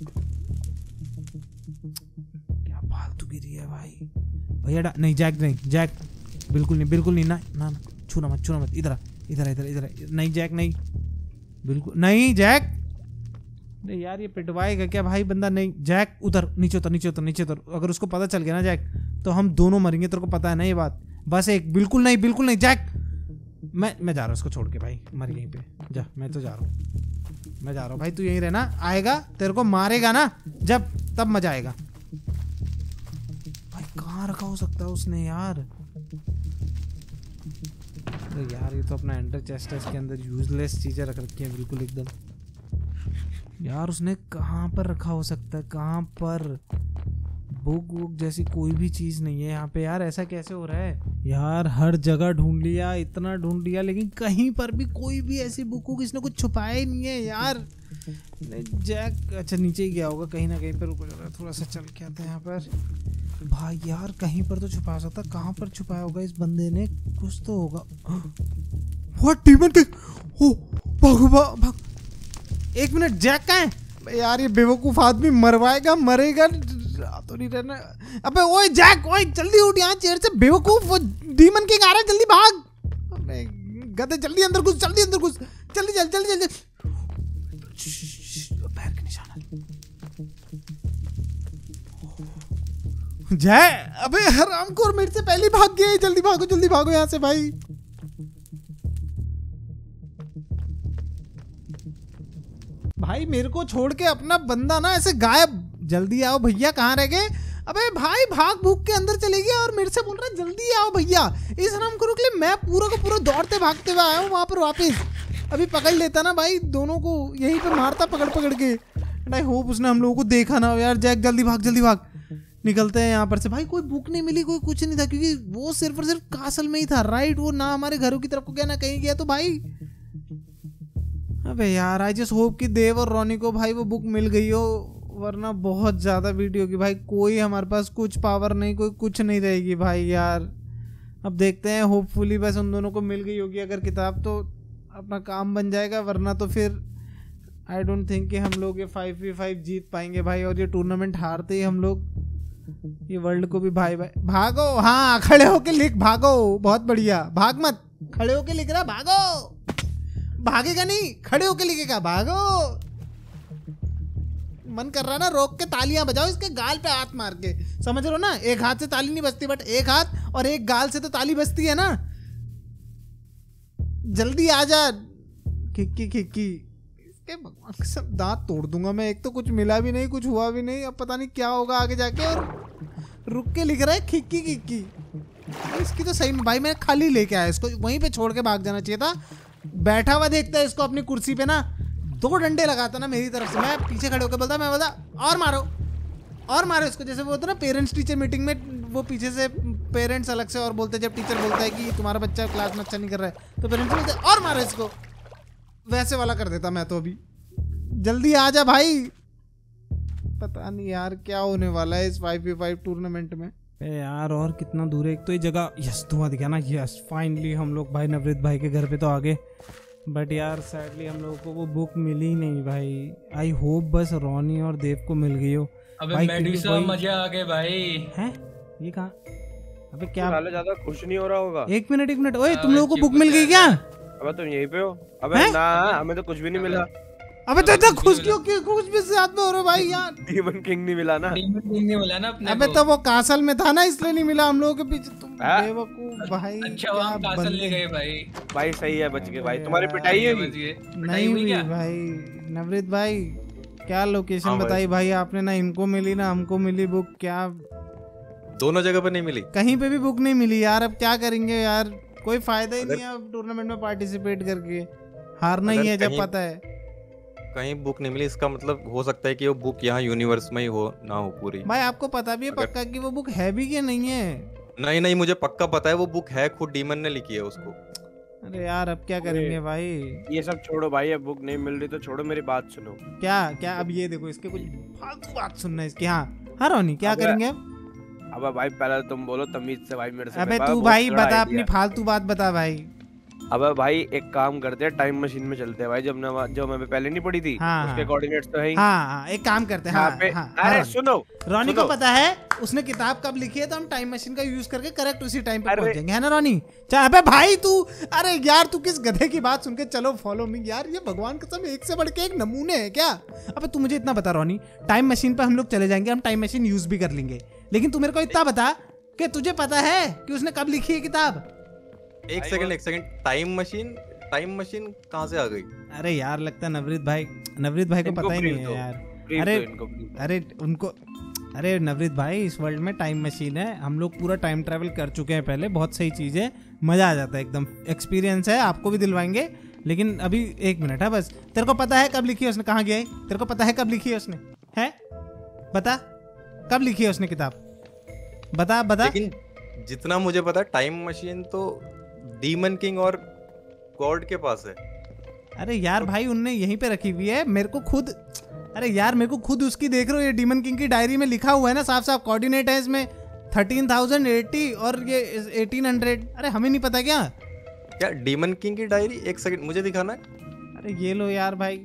क्या फालतूगिरी है भाई। भैया नहीं जैक नहीं जैक बिल्कुल नहीं बिल्कुल नहीं ना ना ना छूना मत छूना मत। इधर इधर इधर इधर नहीं जैक नहीं बिल्कुल नहीं जैक। नहीं यार ये पिटवाएगा क्या भाई बंदा। नहीं जैक उधर नीचे उतर नीचे उतर नीचे उतर। अगर उसको पता चल गया ना जैक तो हम दोनों मरेंगे, तेरे को पता है ना ये बात। बस एक बिल्कुल नहीं बिल्कुल नहीं जैक। मैं मैं जा रहा हूँ उसको छोड़ के भाई, मर यहीं पे जा। मैं तो जा रहा हूँ मैं जा रहा हूँ भाई, तू यहीं रहना। आएगा तेरे को मारेगा ना जब, तब मजा आएगा। भाई कहाँ रखा हो सकता है उसने यार। अरे यार ये तो अपना एंटर चेस्ट है, इसके अंदर यूजलेस चीजें रख रखी हैं बिल्कुल एकदम। यार उसने कहाँ पर रखा हो सकता है, कहाँ पर। बुक वुक जैसी कोई भी चीज नहीं है यहाँ पे यार। ऐसा कैसे हो रहा है यार। हर जगह ढूंढ लिया, इतना ढूंढ लिया, लेकिन कहीं पर भी कोई भी ऐसी बुक वुक इसने कुछ छुपाया ही नहीं है यार। जैक अच्छा नीचे ही गया होगा कहीं ना कहीं पर। रुको जरा थोड़ा सा चल के आते हैं यहाँ पर। भाई यार कहीं पर तो छुपा सकता, कहाँ पर छुपाया होगा इस बंदे ने, कुछ तो होगा। What demon king. ओ भागो भाग। एक मिनट जैक कहाँ है यार। ये बेवकूफ आदमी मरवाएगा मरेगा तो नहीं रहना। अबे ओए जैक ओए जल्दी उठ यहाँ चेयर से बेवकूफ। वो डीमन किंग आ रहा है, जल्दी भाग। अबे गधे जल्दी अंदर घुस जल्दी अंदर घुस जल्दी जल्दी जल्दी जल्दी। पैर के निशान जय। अबे हरामखोर मेरे से पहले भाग गए। जल्दी भागो जल्दी भागो यहाँ से भाई। भाई मेरे को छोड़ के अपना बंदा ना ऐसे गायब। जल्दी आओ भैया, कहाँ रह गए। अबे भाई भाग भूग के अंदर चले गया और मेरे से बोल रहा है जल्दी आओ भैया। इस हरामखोर के लिए मैं पूरा का पूरा दौड़ते भागते हुए आया हूँ वहां पर वापस। अभी पकड़ लेता ना भाई, दोनों को यहीं पे मारता पकड़ पकड़ के। आई होप उसने हम लोगों को देखा ना यार। जैक जल्दी भाग जल्दी भाग। निकलते हैं यहाँ पर से। भाई कोई बुक नहीं मिली, कोई कुछ नहीं था, क्योंकि वो सिर्फ और सिर्फ कासल में ही था राइट। वो ना हमारे घरों की तरफ को गया ना कहीं गया। तो भाई अबे यार आई जस्ट होप कि देव और रोनी को भाई वो बुक मिल गई हो, वरना बहुत ज्यादा वीडियो की भाई कोई हमारे पास कुछ पावर नहीं, कोई कुछ नहीं रहेगी भाई यार। अब देखते हैं, होपफुली बस उन दोनों को मिल गई होगी अगर किताब तो अपना काम बन जाएगा, वरना तो फिर आई डोंट थिंक कि हम लोग ये फाइव वी फाइव जीत पाएंगे भाई। और ये टूर्नामेंट हारते ही हम लोग ये वर्ल्ड को भी भाई भाई भागो। हाँ खड़े होके लिख भागो, बहुत बढ़िया। भाग मत, खड़े होके लिख रहा भागो। भागेगा नहीं, खड़े होके लिखेगा भागो। मन कर रहा ना रोक के तालियां बजाओ इसके गाल पे हाथ मार के, समझ रहे हो ना। एक हाथ से ताली नहीं बजती, बट एक हाथ और एक गाल से तो ताली बजती है ना। जल्दी आ जा। खिक्की खिक्की इसके भगवान के सब दांत तोड़ दूंगा मैं। एक तो कुछ मिला भी नहीं, कुछ हुआ भी नहीं, अब पता नहीं क्या होगा आगे जाके। और रुक के लिख रहा है खिक्की खिक्की। इसकी तो सही में भाई मैं खाली लेके आया इसको, वहीं पे छोड़ के भाग जाना चाहिए था। बैठा हुआ देखता है इसको अपनी कुर्सी पे ना, दो डंडे लगाता ना मेरी तरफ से। मैं पीछे खड़े होकर बोलता मैं बोलता और मारो और मारो इसको। जैसे वो होता ना पेरेंट्स टीचर मीटिंग में, वो पीछे से पेरेंट्स अलग से और बोलते, जब टीचर बोलता है कि तुम्हारा बच्चा क्लास में अच्छा नहीं कर रहा है तो पेरेंट्स बोलते और मारो इसको, वैसे वाला कर देता मैं तो। अभी जल्दी आ जा भाई। पता नहीं यार क्या होने वाला है इस फाइव वी फाइव टूर्नामेंट में यार। और कितना दूर है एक तो ये जगह। यस धुआं दिखा ना। यस फाइनली हम लोग भाई नवरीत भाई के घर पे तो आ गए। बट यार सैडली हम लोगों को वो बुक मिली नहीं भाई। आई होप बस रोनी और देव को मिल गई हो। अबे मेडुसा मजा आ गए भाई। हैं ये कहाँ। अबे क्या तो ज्यादा खुश नहीं हो रहा होगा। एक मिनट एक मिनट। ओए तुम लोगों को बुक मिल गई क्या। अबे तुम यहीं पे हो। अबे ना हमें तो कुछ भी नहीं मिला। अबे तो इतना खुश क्यों क्यों खुश भी साथ में हो रहे हो भाई यार। डीमन किंग नहीं मिला ना। डीमन किंग नहीं मिला ना अपने अबे को। तो वो कासल में था ना इसलिए नहीं मिला हम लोगों के पीछे। तुम बेवकूफ भाई। अच्छा वहाँ कासल ले गए भाई। भाई सही है बच गए भाई। तुम्हारी पिटाई है बच गए। नहीं हुई भाई। नवरीत भाई क्या लोकेशन बताई भाई आपने। ना इनको मिली ना हमको मिली बुक। क्या दोनों जगह पे नहीं मिली, कहीं पे भी बुक नहीं मिली यार। अब क्या करेंगे यार, कोई फायदा ही नहीं है अब टूर्नामेंट में पार्टिसिपेट करके। हारना ही है जब पता है। कहीं बुक नहीं मिली, इसका मतलब हो सकता है कि वो बुक यहाँ यूनिवर्स में ही हो ना हो पूरी। भाई आपको पता भी है पक्का कि वो बुक है भी कि नहीं है। नहीं नहीं मुझे पक्का पता है वो बुक है, खुद डीमन ने लिखी है उसको। अरे यार अब क्या करेंगे भाई। ये सब छोड़ो भाई, अब बुक नहीं मिल रही तो छोड़ो, मेरी बात सुनो। क्या क्या अब ये देखो इसके कुछ फालतू बात सुनना है इसकी। हाँ हाँ रोनी क्या करेंगे अब। अब भाई पहले तुम बोलो तमीज से भाई मेरे से। अबे तू भाई बता अपनी फालतू बात बता भाई। अबे भाई एक काम करते हैं, टाइम मशीन में चलते हैं भाई, जब न, जो हमें पहले नहीं पड़ी थी हाँ, उसके हाँ, कोऑर्डिनेट्स तो है ही। हाँ हाँ एक काम करते हैं, हाँ, हाँ, अरे हाँ, सुनो, रॉनी सुनो। को पता है उसने किताब कब लिखी है, तो हम टाइम मशीन का यूज करके करेक्ट उसी टाइम पे अरे- पहुंच जाएंगे, है ना रॉनी? चाहे अबे भाई तू, अरे यार तू किस गधे की बात सुन के, चलो फॉलो मी यार, ये भगवान कसम एक से बढ़ के एक नमूने है क्या? अबे तू मुझे इतना बता रॉनी, टाइम मशीन पे हम लोग चले जाएंगे, हम टाइम मशीन यूज भी कर लेंगे, लेकिन तू मेरे को इतना बता कि तुझे पता है कि उसने कब लिखी है किताब? एक सेकंड एक second, time machine time machine कहाँ से आ गई? अरे यार लगता है नवरीत भाई, नवरीत भाई को इनको पता ही brief नहीं है दो, यार। brief अरे दो इनको, brief। अरे उनको, अरे नवरीत भाई इस वर्ल्ड में टाइम मशीन है, हम लोग पूरा टाइम ट्रैवल कर चुके हैं पहले, बहुत सही चीज है, मजा आ जाता है एकदम, एक्सपीरियंस है, आपको भी दिलवाएंगे। लेकिन अभी एक मिनट है बस, तेरे को पता है कब लिखी है उसने, कहाँ गया है? तेरे को पता है कब लिखी है उसने, है? बता कब लिखी है उसने किताब, बता बता। लेकिन जितना मुझे पता, टाइम मशीन तो डीमन किंग और गॉड के पास है। अरे यार भाई उनने यहीं पे रखी हुई है, मेरे को खुद, अरे यार मेरे को खुद उसकी देख रहे हो, ये डीमन किंग की डायरी में लिखा हुआ है ना साफ साफ, कोऑर्डिनेट है इसमें थर्टीन थाउजेंड एटी और ये एटीन हंड्रेड। अरे हमें नहीं पता क्या? क्या डीमन किंग की डायरी? एक सेकंड मुझे दिखाना। अरे ये लो यार भाई,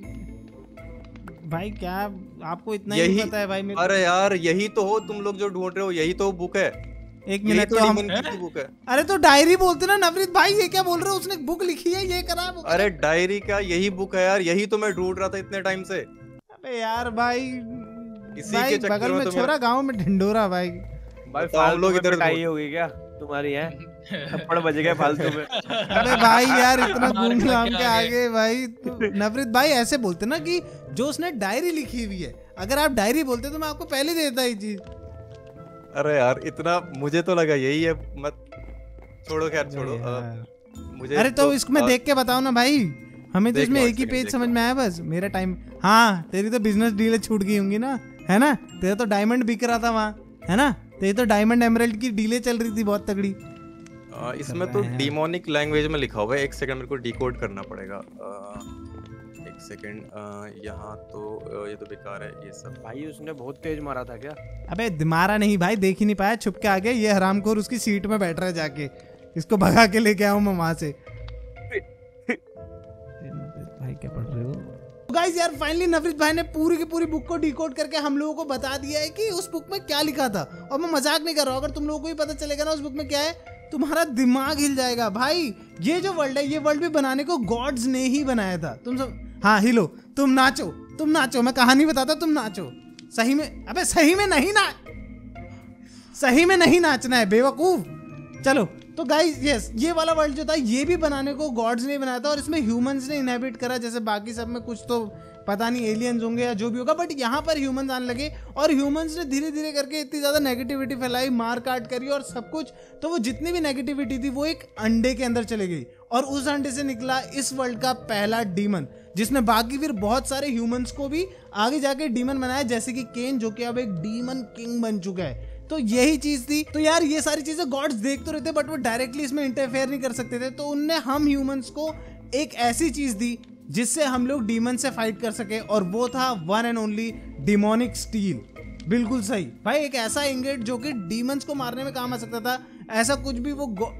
भाई क्या आपको इतना ही यही नहीं पता है भाई मेरे? अरे यार यही तो हो तुम लोग जो ढूंढ रहे हो, यही तो बुक है, एक यही मिनट तो तो हम, डीमन किंग की बुक है। अरे तो डायरी बोलते ना नवरीत भाई, ये क्या बोल रहे हो? उसने बुक लिखी है, ये करा वो करा। अरे डायरी क्या, यही बुक है यार, यही तो मैं ढूंढ रहा था इतने टाइम से। अबे यार भाई, इसी भाई के चक्कर बगल में में तो छोरा, गांव में ढिंडोरा भाई। भाई बताओ, हम फालतू लोग में इधर पिटाई होगी क्या तुम्हारी है? थप्पड़ बज गए फालतू में। अबे भाई यार इतना मार घूम के घाम के आगे। आगे भाई तू, नवरीत भाई ऐसे बोलते ना कि जो उसने डायरी लिखी हुई है, अगर आप डायरी बोलते तो मैं आपको पहले दे देता ये चीज। अरे यार इतना मुझे तो लगा यही है, मत छोड़ो, खैर छोड़ो। अरे अ, यार। मुझे अरे तो इसमें अ, देख के बताओ ना भाई, हमें तो देख इसमें लो, एक ही एक पेज सेकंड समझ देख में आया बस, मेरा टाइम। हाँ तेरी तो बिजनेस डील छूट गई होंगी ना, है ना? तेरा तो डायमंड बिक रहा था वहाँ, है ना? तेरी तो डायमंड एमराल्ड की डीलें चल रही थी बहुत तगड़ी। अ, इसमें तो डीमोनिक लैंग्वेज में लिखा हुआ है, एक सेकंड मेरे को डिकोड करना पड़ेगा। अ, एक सेकंड, यहाँ तो अ, ये तो बेकार है ये सब। भाई उसने बहुत तेज मारा था क्या? अबे मारा नहीं भाई, देख ही नहीं पाया, छुप के आ गया, ये हरामखोर उसकी सीट में बैठ रहा है जाके, इसको भगा के लेके आऊं मैं वहां से। भाई क्या पढ़ रहे हो? गाइस यार फाइनली नवरीत भाई ने पूरी की पूरी बुक को डिकोड करके हम लोगों को बता दिया है कि उस बुक में क्या लिखा था, और मैं मजाक नहीं कर रहा हूँ, अगर तुम लोगों को भी पता चलेगा ना उस बुक में क्या है, तुम्हारा दिमाग हिल जाएगा भाई। ये जो वर्ल्ड है, ये वर्ल्ड भी बनाने को गॉड्स ने ही बनाया था। तुम सब हाँ हिलो, तुम नाचो, तुम नाचो, मैं कहानी बताता, तुम नाचो। सही में, अबे सही में नहीं ना, सही में नहीं नाचना है बेवकूफ। चलो तो गाइस यस, ये वाला वर्ल्ड जो था ये भी बनाने को गॉड्स ने बनाया था, और इसमें ह्यूमंस ने इनहेबिट करा, जैसे बाकी सब में कुछ तो पता नहीं एलियंस होंगे या जो भी होगा, बट यहाँ पर ह्यूमंस आने लगे, और ह्यूमंस ने धीरे धीरे करके इतनी ज्यादा नेगेटिविटी फैलाई, मार काट करी और सब कुछ, तो वो जितनी भी नेगेटिविटी थी वो एक अंडे के अंदर चली गई, और उस अंडे से निकला इस वर्ल्ड का पहला डीमन, जिसने बाकी फिर बहुत सारे ह्यूमंस को भी आगे जाके डीमन बनाया, जैसे कि केन, जो कि अब एक डीमन किंग बन चुका है। तो यही चीज थी। तो यार ये सारी चीजें गॉड्स देख तो रहे थे, बट वो डायरेक्टली इसमें इंटरफेयर नहीं कर सकते थे, तो उनने हम ह्यूमंस को एक ऐसी चीज दी जिससे हम लोग डीमन से फाइट कर सके, और वो था one and only demonic steel. बिल्कुल सही भाई, एक ऐसा इंगेट जो कि डीमंस को मारने में काम आ सकता था, ऐसा कुछ भी वो गो...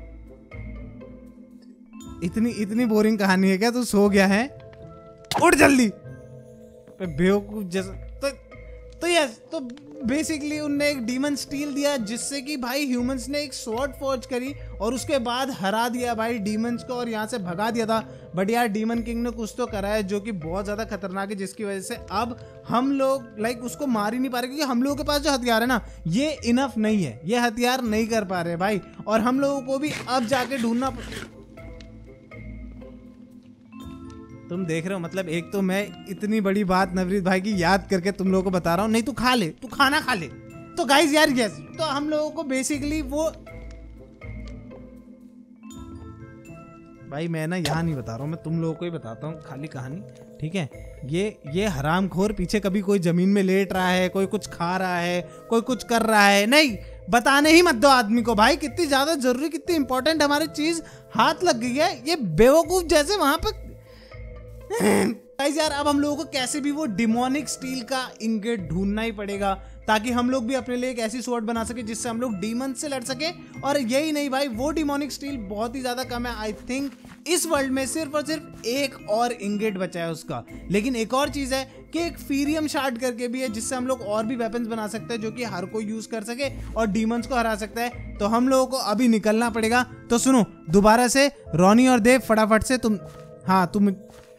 इतनी इतनी बोरिंग कहानी है क्या? तू सो गया है? उठ जल्दी बेवकूफ जैसा। तो तो यस, तो बेसिकली उनने एक डीमन स्टील दिया, जिससे कि भाई ह्यूमंस ने एक स्वॉर्ड फॉर्ज करी, और उसके बाद हरा दिया भाई डीमंस को, और यहाँ से भगा दिया था। बट यार डीमन किंग ने कुछ तो करा है जो कि बहुत ज्यादा खतरनाक है, जिसकी वजह से अब हम लोग लाइक उसको मार ही नहीं पा रहे, क्योंकि हम लोगों के पास जो हथियार है ना, ये इनफ नहीं है, ये हथियार नहीं कर पा रहे भाई, और हम लोगों को भी अब जाके ढूंढना। तुम देख रहे हो, मतलब एक तो मैं इतनी बड़ी बात नवरीत भाई की याद करके तुम लोगों को बता रहा हूँ, नहीं तू खा ले, तू खाना खा ले। तो गाइस यार यस, तो हम लोगों को बेसिकली वो, भाई मैं ना यहाँ नहीं बता रहा हूँ, मैं तुम लोगों को ही बताता हूँ खाली कहानी, ठीक है? ये ये हरामखोर पीछे कभी कोई जमीन में लेट रहा है, कोई कुछ खा रहा है, कोई कुछ कर रहा है, नहीं बताने ही मत दो आदमी को भाई, कितनी ज्यादा जरूरी, कितनी इंपॉर्टेंट हमारी चीज हाथ लग गई है, ये बेवकूफ जैसे वहां पे गाइस यार अब हम लोगों को कैसे भी वो डिमोनिक स्टील का इंगेट ढूंढना ही पड़ेगा ताकि हम लोग भी अपने लिए एक ऐसी स्वॉर्ड बना सके जिससे हम लोग डीमन से लड़ सके। और यही नहीं भाई, वो डिमोनिक स्टील बहुत ही ज्यादा कम है। आई थिंक इस वर्ल्ड में सिर्फ और सिर्फ एक और इंगेट बचा है उसका। लेकिन एक और चीज है कि एक फीरियम शार्ड करके भी है जिससे हम लोग और भी वेपन्स बना सकते हैं जो कि हर कोई यूज कर सके और डीमंस को हरा सकता है। तो हम लोगों को अभी निकलना पड़ेगा। तो सुनो दोबारा से रोनी और देव फटाफट से तुम, हाँ तुम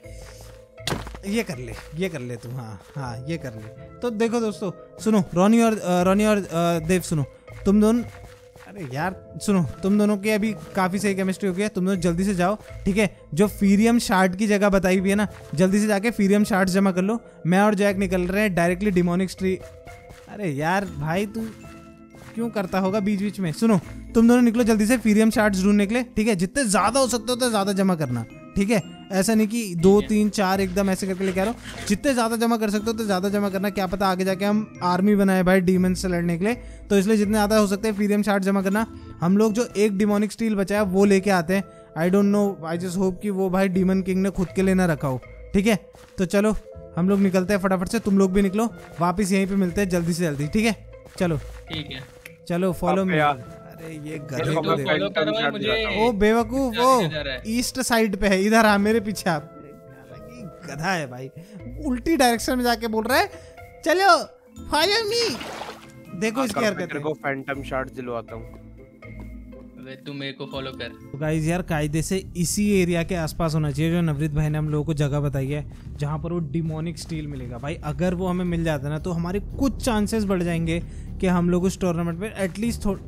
ये कर ले, ये कर ले तुम, हाँ हाँ ये कर ले। तो देखो दोस्तों सुनो, रोनी और रोनी और देव सुनो, तुम दोनों, अरे यार सुनो, तुम दोनों की अभी काफ़ी सही केमिस्ट्री हो गई है। तुम दोनों जल्दी से जाओ, ठीक है। जो फीरियम शार्ड की जगह बताई हुई है ना, जल्दी से जाके फीरियम शार्ड्स जमा कर लो। मैं और जैक निकल रहे हैं डायरेक्टली डिमोनिक स्ट्री। अरे यार भाई तू क्यों करता होगा बीच बीच में। सुनो तुम दोनों निकलो जल्दी से फीरियम शार्ड्स ढूंढने के लिए, ठीक है। जितने ज़्यादा हो सकते हो उतने ज़्यादा जमा करना, ठीक है। ऐसा नहीं कि दो तीन चार एकदम ऐसे करके लेके आ रहा हूँ। जितने ज़्यादा जमा कर सकते हो तो ज़्यादा जमा करना, क्या पता आगे जाके हम आर्मी बनाए भाई डीमन से लड़ने के लिए। तो इसलिए जितने ज़्यादा हो सकते हैं फीरियम शार्ड जमा करना। हम लोग जो एक डिमोनिक स्टील बचा है वो लेके आते हैं। I don't know, I just hope कि वो भाई डीमन किंग ने खुद के लिए ना रखा हो, ठीक है। तो चलो हम लोग निकलते हैं फटाफट से, तुम लोग भी निकलो, वापस यहीं पर मिलते हैं जल्दी से जल्दी, ठीक है। चलो ठीक है, चलो फॉलो मी। अरे ये गधे को देखो, मुझे ओ बेवकूफ, वो ईस्ट साइड पे है, इधर आ मेरे पीछे। आप गधा है भाई, उल्टी डायरेक्शन में जाके बोल रहा है चलो फॉलो मी। देखो इसकी हरकत को फैंटम शॉट दिलवाता हूं। वे तू मेरे को फॉलो कर। तो गाइस यार कायदे से इसी एरिया के आसपास होना चाहिए जो नवरीत भाई ने हम लोगों को जगह बताई है जहाँ पर वो डिमोनिक स्टील मिलेगा। भाई अगर वो हमें मिल जाता है ना तो हमारे कुछ चांसेस बढ़ जाएंगे कि हम लोग उस टूर्नामेंट में एटलीस्ट थोड़ा,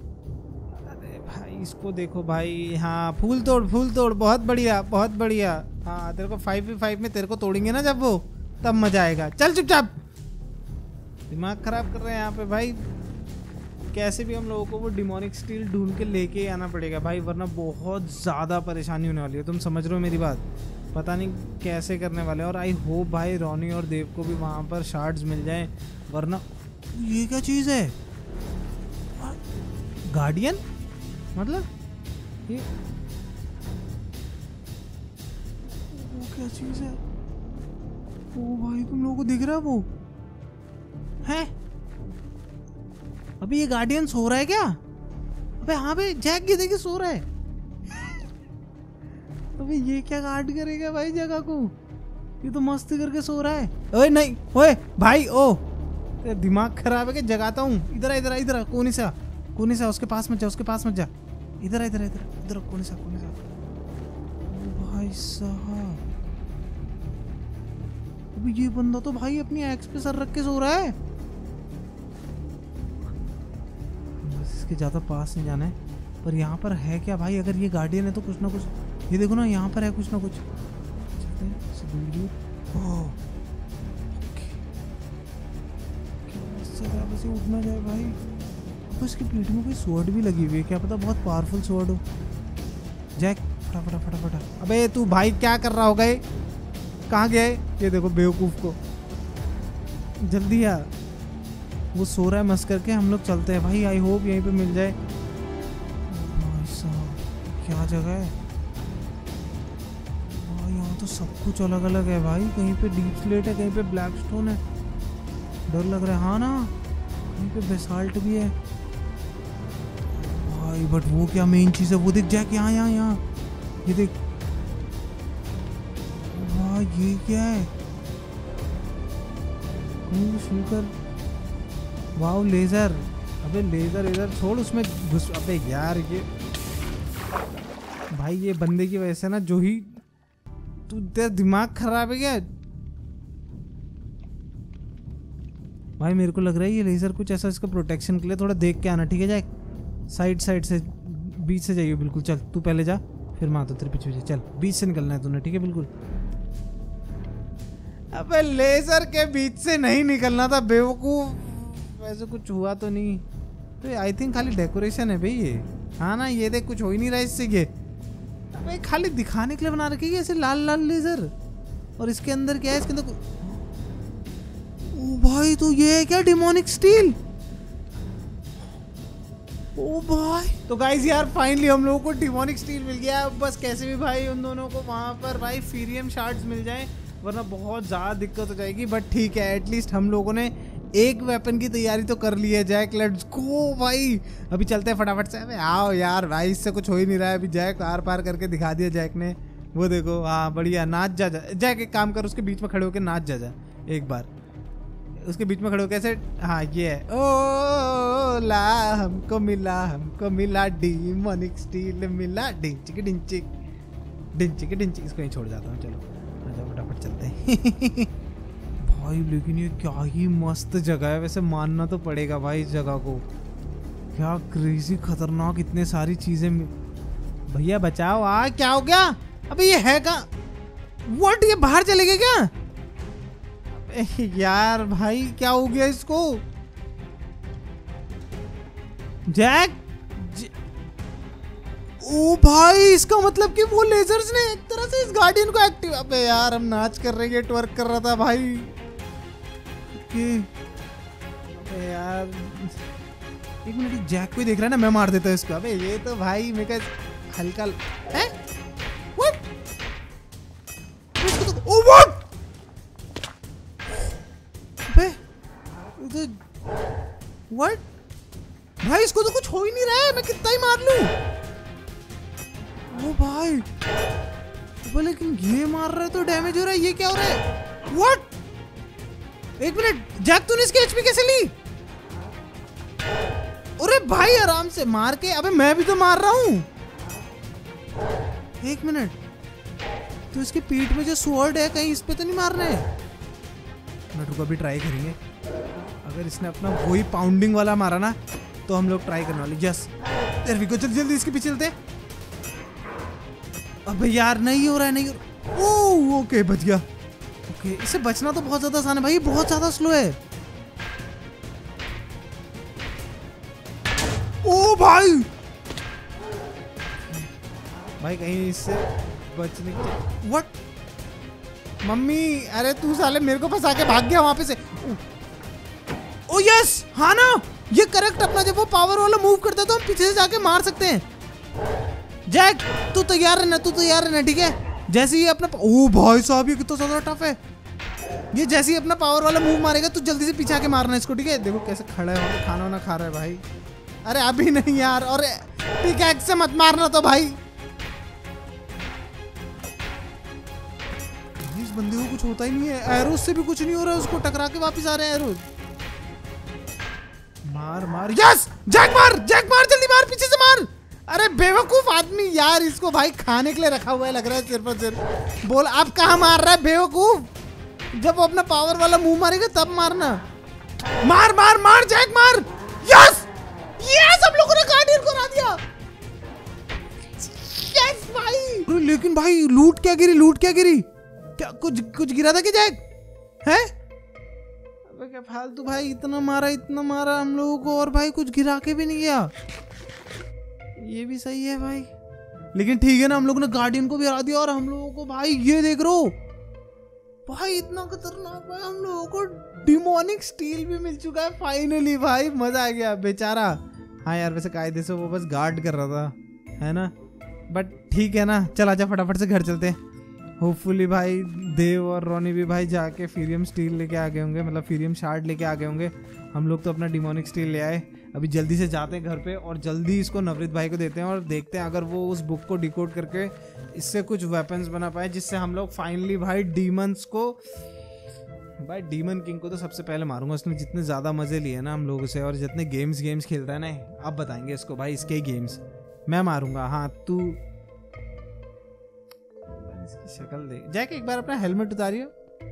अरे भाई इसको देखो भाई, हाँ फूल तोड़ फूल तोड़, बहुत बढ़िया बहुत बढ़िया। हाँ तेरे को फाइव वी फाइव में तेरे को तोड़ेंगे ना जब वो, तब मजा आएगा। चल चुपचाप, दिमाग खराब कर रहे हैं यहाँ पे भाई। कैसे भी हम लोगों को वो डिमोनिक स्टील ढूंढ के लेके आना पड़ेगा भाई, वरना बहुत ज़्यादा परेशानी होने वाली है। तुम समझ रहे हो मेरी बात, पता नहीं कैसे करने वाले। और आई होप भाई रोनी और देव को भी वहाँ पर शार्ड्स मिल जाएं, वरना ये क्या चीज़ है गार्डियन, मतलब ये वो क्या चीज़ है। ओ भाई तुम लोगों को दिख रहा है वो है। अभी ये गार्डियन सो रहा है क्या? अबे हाँ भाई जैक ये देखिए सो रहा है। अबे ये क्या गार्ड करेगा भाई जगह को, ये तो मस्ती करके सो रहा है। ओए नहीं ओए भाई, ओ दिमाग खराब है क्या, जगाता हूँ। इधर इधर इधर कोनी सा कोनी सा, उसके पास मत जा, उसके पास मत जा। इधर इधर इधर इधर कोनी सा कोनी सा। भाई साहब अभी ये बंदा तो भाई अपनी एक्स पे सर रख के सो रहा है। बस इसके ज्यादा पास नहीं जाना है। पर यहाँ पर है क्या भाई, अगर ये गार्डियन है तो कुछ ना कुछ, ये देखो ना यहाँ पर है कुछ ना कुछ। बस उठना जाए भाई। अब इसकी प्लेट में कोई स्वॉर्ड भी लगी हुई है, क्या पता बहुत पावरफुल स्वॉर्ड हो। जैक फटाफट फटाफट। अबे तू भाई क्या कर रहा होगा, ये कहाँ गया है? ये देखो बेवकूफ को, जल्दी आ, वो सो रहा है मस्त करके। हम लोग चलते हैं भाई, आई होप यहीं पे मिल जाए। भाई साहब क्या जगह है भाई, यहाँ तो सब कुछ अलग अलग है भाई। कहीं पे डीप स्लेट है, कहीं पे ब्लैक स्टोन है, डर लग रहा है। हाँ ना, कहीं पे बेसाल्ट भी है भाई। बट वो क्या मेन चीज़ है वो देख जैक, यहाँ यहाँ यहाँ ये देख भाई, ये क्या है? Speaker, wow laser. अबे लेजर इधर छोड़, उसमें घुस। अबे यार ये भाई ये बंदे की वजह से ना, जो ही तू, तेरा दिमाग खराब है क्या भाई? मेरे को लग रहा है ये लेजर कुछ ऐसा, इसका प्रोटेक्शन के लिए थोड़ा देख के आना, ठीक है जैक? साइड साइड से, बीच से जाइए बिल्कुल। चल तू पहले जा, फिर मैं आता हूँ तेरे पीछे पीछे। चल बीच से निकलना है तूने, ठीक है बिल्कुल। अबे लेजर के बीच से नहीं निकलना था बेवकूफ। वैसे कुछ हुआ तो नहीं, तो आई थिंक खाली डेकोरेशन है भाई ये। हाँ ना, ये देख कुछ हो ही नहीं रहा इससे। ये अबे खाली दिखाने के लिए बना रखी है ऐसे लाल लाल लेजर। और इसके अंदर क्या है, इसके अंदर ओ भाई, तो ये है क्या डिमोनिक स्टील? ओ भाई, तो गाइस यार फाइनली हम लोगों को डिमोनिक स्टील मिल गया। अब बस कैसे भी भाई उन दोनों को वहां पर भाई फीरियम शार्ड्स मिल जाएं, वरना बहुत ज्यादा दिक्कत हो जाएगी। बट ठीक है, एटलीस्ट हम लोगों ने एक वेपन की तैयारी तो कर ली है। जैक लेट्स गो भाई, अभी चलते हैं फटाफट से। अबे आओ यार भाई, इससे कुछ हो ही नहीं रहा है। अभी जैक आर पार करके दिखा दिया जैक ने, वो देखो। हाँ बढ़िया, नाच जा जा जैक, एक काम कर, उसके बीच में खड़े होकर नाच जा जा एक बार, उसके बीच में खड़े होकर ऐसे। हाँ ये है, ओ ला हमको मिला, हमको मिला डीमोनिक स्टील मिला, डिंचिक डिंचिक डिंचिक डिंचिक। इसको ही छोड़ जाता हूँ, चलो फटाफट चलते हैं भाई। लेकिन ये क्या ही मस्त जगह है, वैसे मानना तो पड़ेगा भाई इस जगह को। क्या क्रेजी खतरनाक, इतने सारी चीजें। भैया बचाओ, आ क्या हो गया? अबे ये है का व्हाट, ये बाहर चले गए क्या? अबे यार भाई क्या हो गया इसको? जैक ज... ओ भाई, इसका मतलब कि वो लेजर्स ने एक तरह से इस गार्डियन को एक्टिव। अबे यार हम नाच कर रहे हैं, ट्वर्क कर रहा था भाई। अबे यार एक मिनट, जैक को ही देख रहा है ना, मैं मार देता हूँ इसको। अबे ये तो भाई मेरे का हल्का है। व्हाट? इसको तो ओ व्हाट? अबे तो व्हाट भाई, इसको तो कुछ हो ही नहीं रहा है, मैं कितना ही मार लूं। ओ भाई तो लेकिन ये मार रहा है तो डैमेज हो रहा है, ये क्या हो रहा है? व्हाट? एक मिनट, जैक तूने इसकी एचपी कैसे ली? अरे भाई आराम से मार के। अबे मैं भी तो मार रहा हूं। एक मिनट, तो इसकी पीठ में जो स्वॉर्ड है कहीं इस पे तो नहीं मार रहे? मैं रुको, अभी ट्राई करेंगे। अगर इसने अपना वही पाउंडिंग वाला मारा ना तो हम लोग ट्राई करने वाले। यस देयर वी गो, जल्दी जल्दी इसके पीछे चलते। अबे यार नहीं हो रहा है, नहीं हो रहा। ओह ओके बच गया। ओके इससे बचना तो बहुत ज्यादा आसान है भाई, बहुत ज्यादा स्लो है। ओ भाई भाई कहीं इससे बचने की। व्हाट? मम्मी अरे तू साले मेरे को फंसा के भाग गया वहां पे से। ओ यस, हाँ ना ये करेक्ट, अपना जब वो पावर वाला मूव करता है तो हम पीछे से जाके मार सकते हैं। जैक तू तैयार रहना, तू तैयार रहना, ठीक है? जैसे ही अपना, ओ भाई साहब ये कितना ज्यादा टफ है। ये जैसे ही अपना पावर वाला मूव मारेगा तो जल्दी से पीछे आके मारना इसको, ठीक है? देखो कैसे खड़ा है, खाना वाना खा रहा है भाई। अरे अभी नहीं यार, और पिकैक्स से मत मारना तो भाई। इस बंदे को कुछ होता ही नहीं है, एरोज से भी कुछ नहीं हो रहा है, उसको टकरा के वापस आ रहे हैं एरोज। मार मार, यस जैक मार, जैक मार, जल्दी मार, पीछे से मार। अरे बेवकूफ आदमी यार, इसको भाई खाने के लिए रखा हुआ है लग रहा है सिर पर सिर। बोल अब कहाँ मार रहा है बेवकूफ? जब वो अपना पावर वाला मुंह मारेगा तब मारना। मार मार मार जैक मार। यस यस, हम लोगों ने गार्डियन को हरा दिया। यस भाई। लेकिन भाई लूट क्या गिरी, लूट क्या गिरी? क्या कुछ कुछ गिरा था कि जैक है? अबे क्या फालतू भाई, इतना मारा इतना मारा हम लोगों को और भाई कुछ गिरा के भी नहीं गया। ये भी सही है भाई, लेकिन ठीक है ना, हम लोगों ने गार्डियन को भी हरा दिया और हम लोगों को भाई ये देख रो भाई इतना खतरनाक भाई, हम लोगों को डिमोनिक स्टील भी मिल चुका है फाइनली भाई, मजा आ गया बेचारा। हाँ यार वैसे कायदे से वो बस गार्ड कर रहा था है ना, बट ठीक है ना, चल आजा फटाफट से घर चलते हैं। होपफुली भाई देव और रोनी भी भाई जाके फीरियम स्टील लेके आ गए होंगे, मतलब फीरियम शार्ड लेके आ गए होंगे। हम लोग तो अपना डिमोनिक स्टील ले आए। अभी जल्दी से जाते हैं घर पे और जल्दी इसको नवरीत भाई को देते हैं और देखते हैं अगर वो उस बुक को डिकोड करके इससे कुछ वेपन्स बना पाए, जिससे हम लोग फाइनली भाई डीमंस को, भाई डीमन किंग को तो सबसे पहले मारूंगा। उसने जितने ज़्यादा मज़े लिए ना हम लोगों से और जितने गेम्स गेम्स खेल रहा है ना, अब बताएंगे इसको भाई इसके गेम्स मैं मारूंगा। हाँ तू इसकी शक्ल देख जैक, एक बार अपना हेलमेट उतारियो।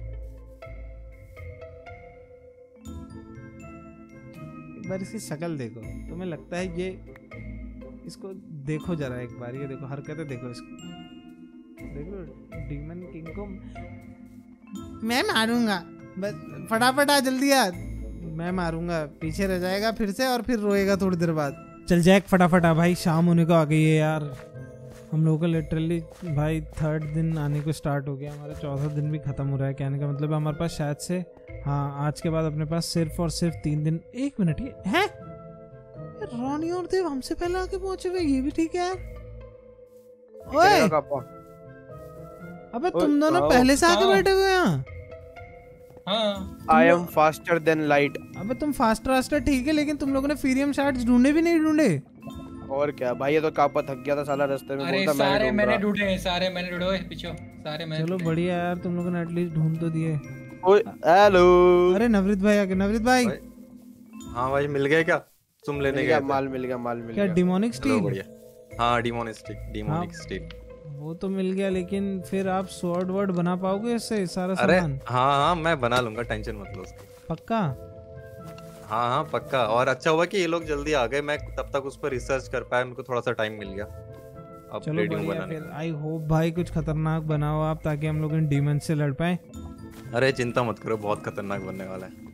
एक बार इसकी शक्ल देखो, तुम्हें लगता है ये, इसको देखो जरा एक बार, ये देखो हरकतें देखो इसको, देखो डीमन किंग को मैं मारूंगा, बस फटाफट आ जल्दी आ, मैं मारूंगा, पीछे रह जाएगा फिर से और फिर रोएगा थोड़ी देर बाद। चल जैक फटाफट आ भाई, शाम होने को आ गई है यार। हम लोगों का लिटरली भाई थर्ड दिन आने को स्टार्ट हो गया, हमारा चौथा दिन भी खत्म हो रहा है। कहने का मतलब है हमारे पास शायद से, हाँ आज के बाद अपने पास सिर्फ और सिर्फ तीन दिन। एक मिनट ये है रोनी और देव हमसे पहले आके पहुंचे हुए, ये भी ठीक है यार। ओए अबे तुम दोनों पहले से आके बैठे हुए हैं। हाँ I am faster than light. अबे तुम फास्टर फास्टर ठीक है, लेकिन तुम लोगों ने फीरियम शार्ड्स ढूंढे भी नहीं ढूंढे। और क्या भाई, ये तो कापा थक गया था साला रास्ते में। अरे बोलता सारे मैं मैंने ढूंढे हैं, सारे मैंने ढूंढे। ओए पीछे सारे मैंने चलो ढूंढे। बढ़िया यार, तुम लोगों ने एटलीस्ट ढूंढ तो दिए। हेलो। अरे नवरीत भाई आके। नवरीत भाई भाई, हाँ भाई मिल गए क्या? तुम लेने मिल गए गया थे? माल, मिल गया माल, मिल क्या गया। डिमोनिक चलो स्टील? बढ़िया। हाँ डिमोनिस्टिक डिमोनिक हाँ। स्टील। वो तो मिल गया, लेकिन फिर आप स्वॉर्ड वर्ड बना पाओगे इससे सारा अरे सामान? हाँ हाँ मैं बना लूंगा, टेंशन मत लो उसकी। पक्का? हाँ हाँ पक्का। और अच्छा हुआ कि ये लोग जल्दी आ गए, मैं तब तक उस पर रिसर्च कर पाया, मेरे को थोड़ा सा टाइम मिल गया। अब चलो रेडियो बढ़िया, बनाने फिर आई होप भाई कुछ खतरनाक बनाओ आप, ताकि हम लोग इन डीमन से लड़ पाए। का। अरे चिंता मत करो, बहुत खतरनाक बनने वाला है।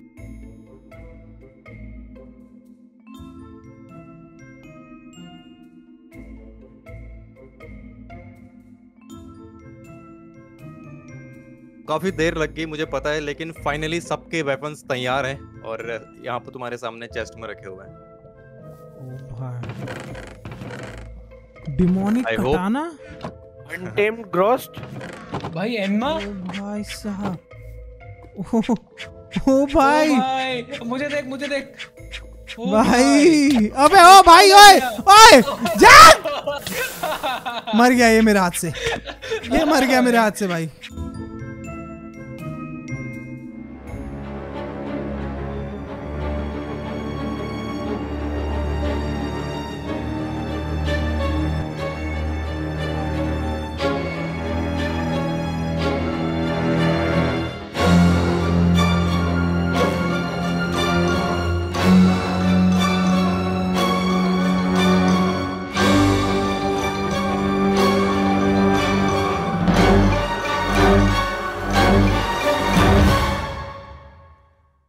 काफी देर लग गई मुझे पता है, लेकिन फाइनली सबके वेपन्स तैयार हैं और यहाँ पर तुम्हारे सामने चेस्ट में रखे हुए हैं। ओ भाई, demonic I hope- katana. Untamed ग्रोस्ट। भाई एम्मा। ओ भाई साहब। ओ, ओ ओ भाई भाई मुझे देख, मुझे देख। ओ भाई, अबे ओ भाई, ओए ओए जा। मर गया ये मेरे हाथ से, ये मर गया मेरे हाथ से भाई।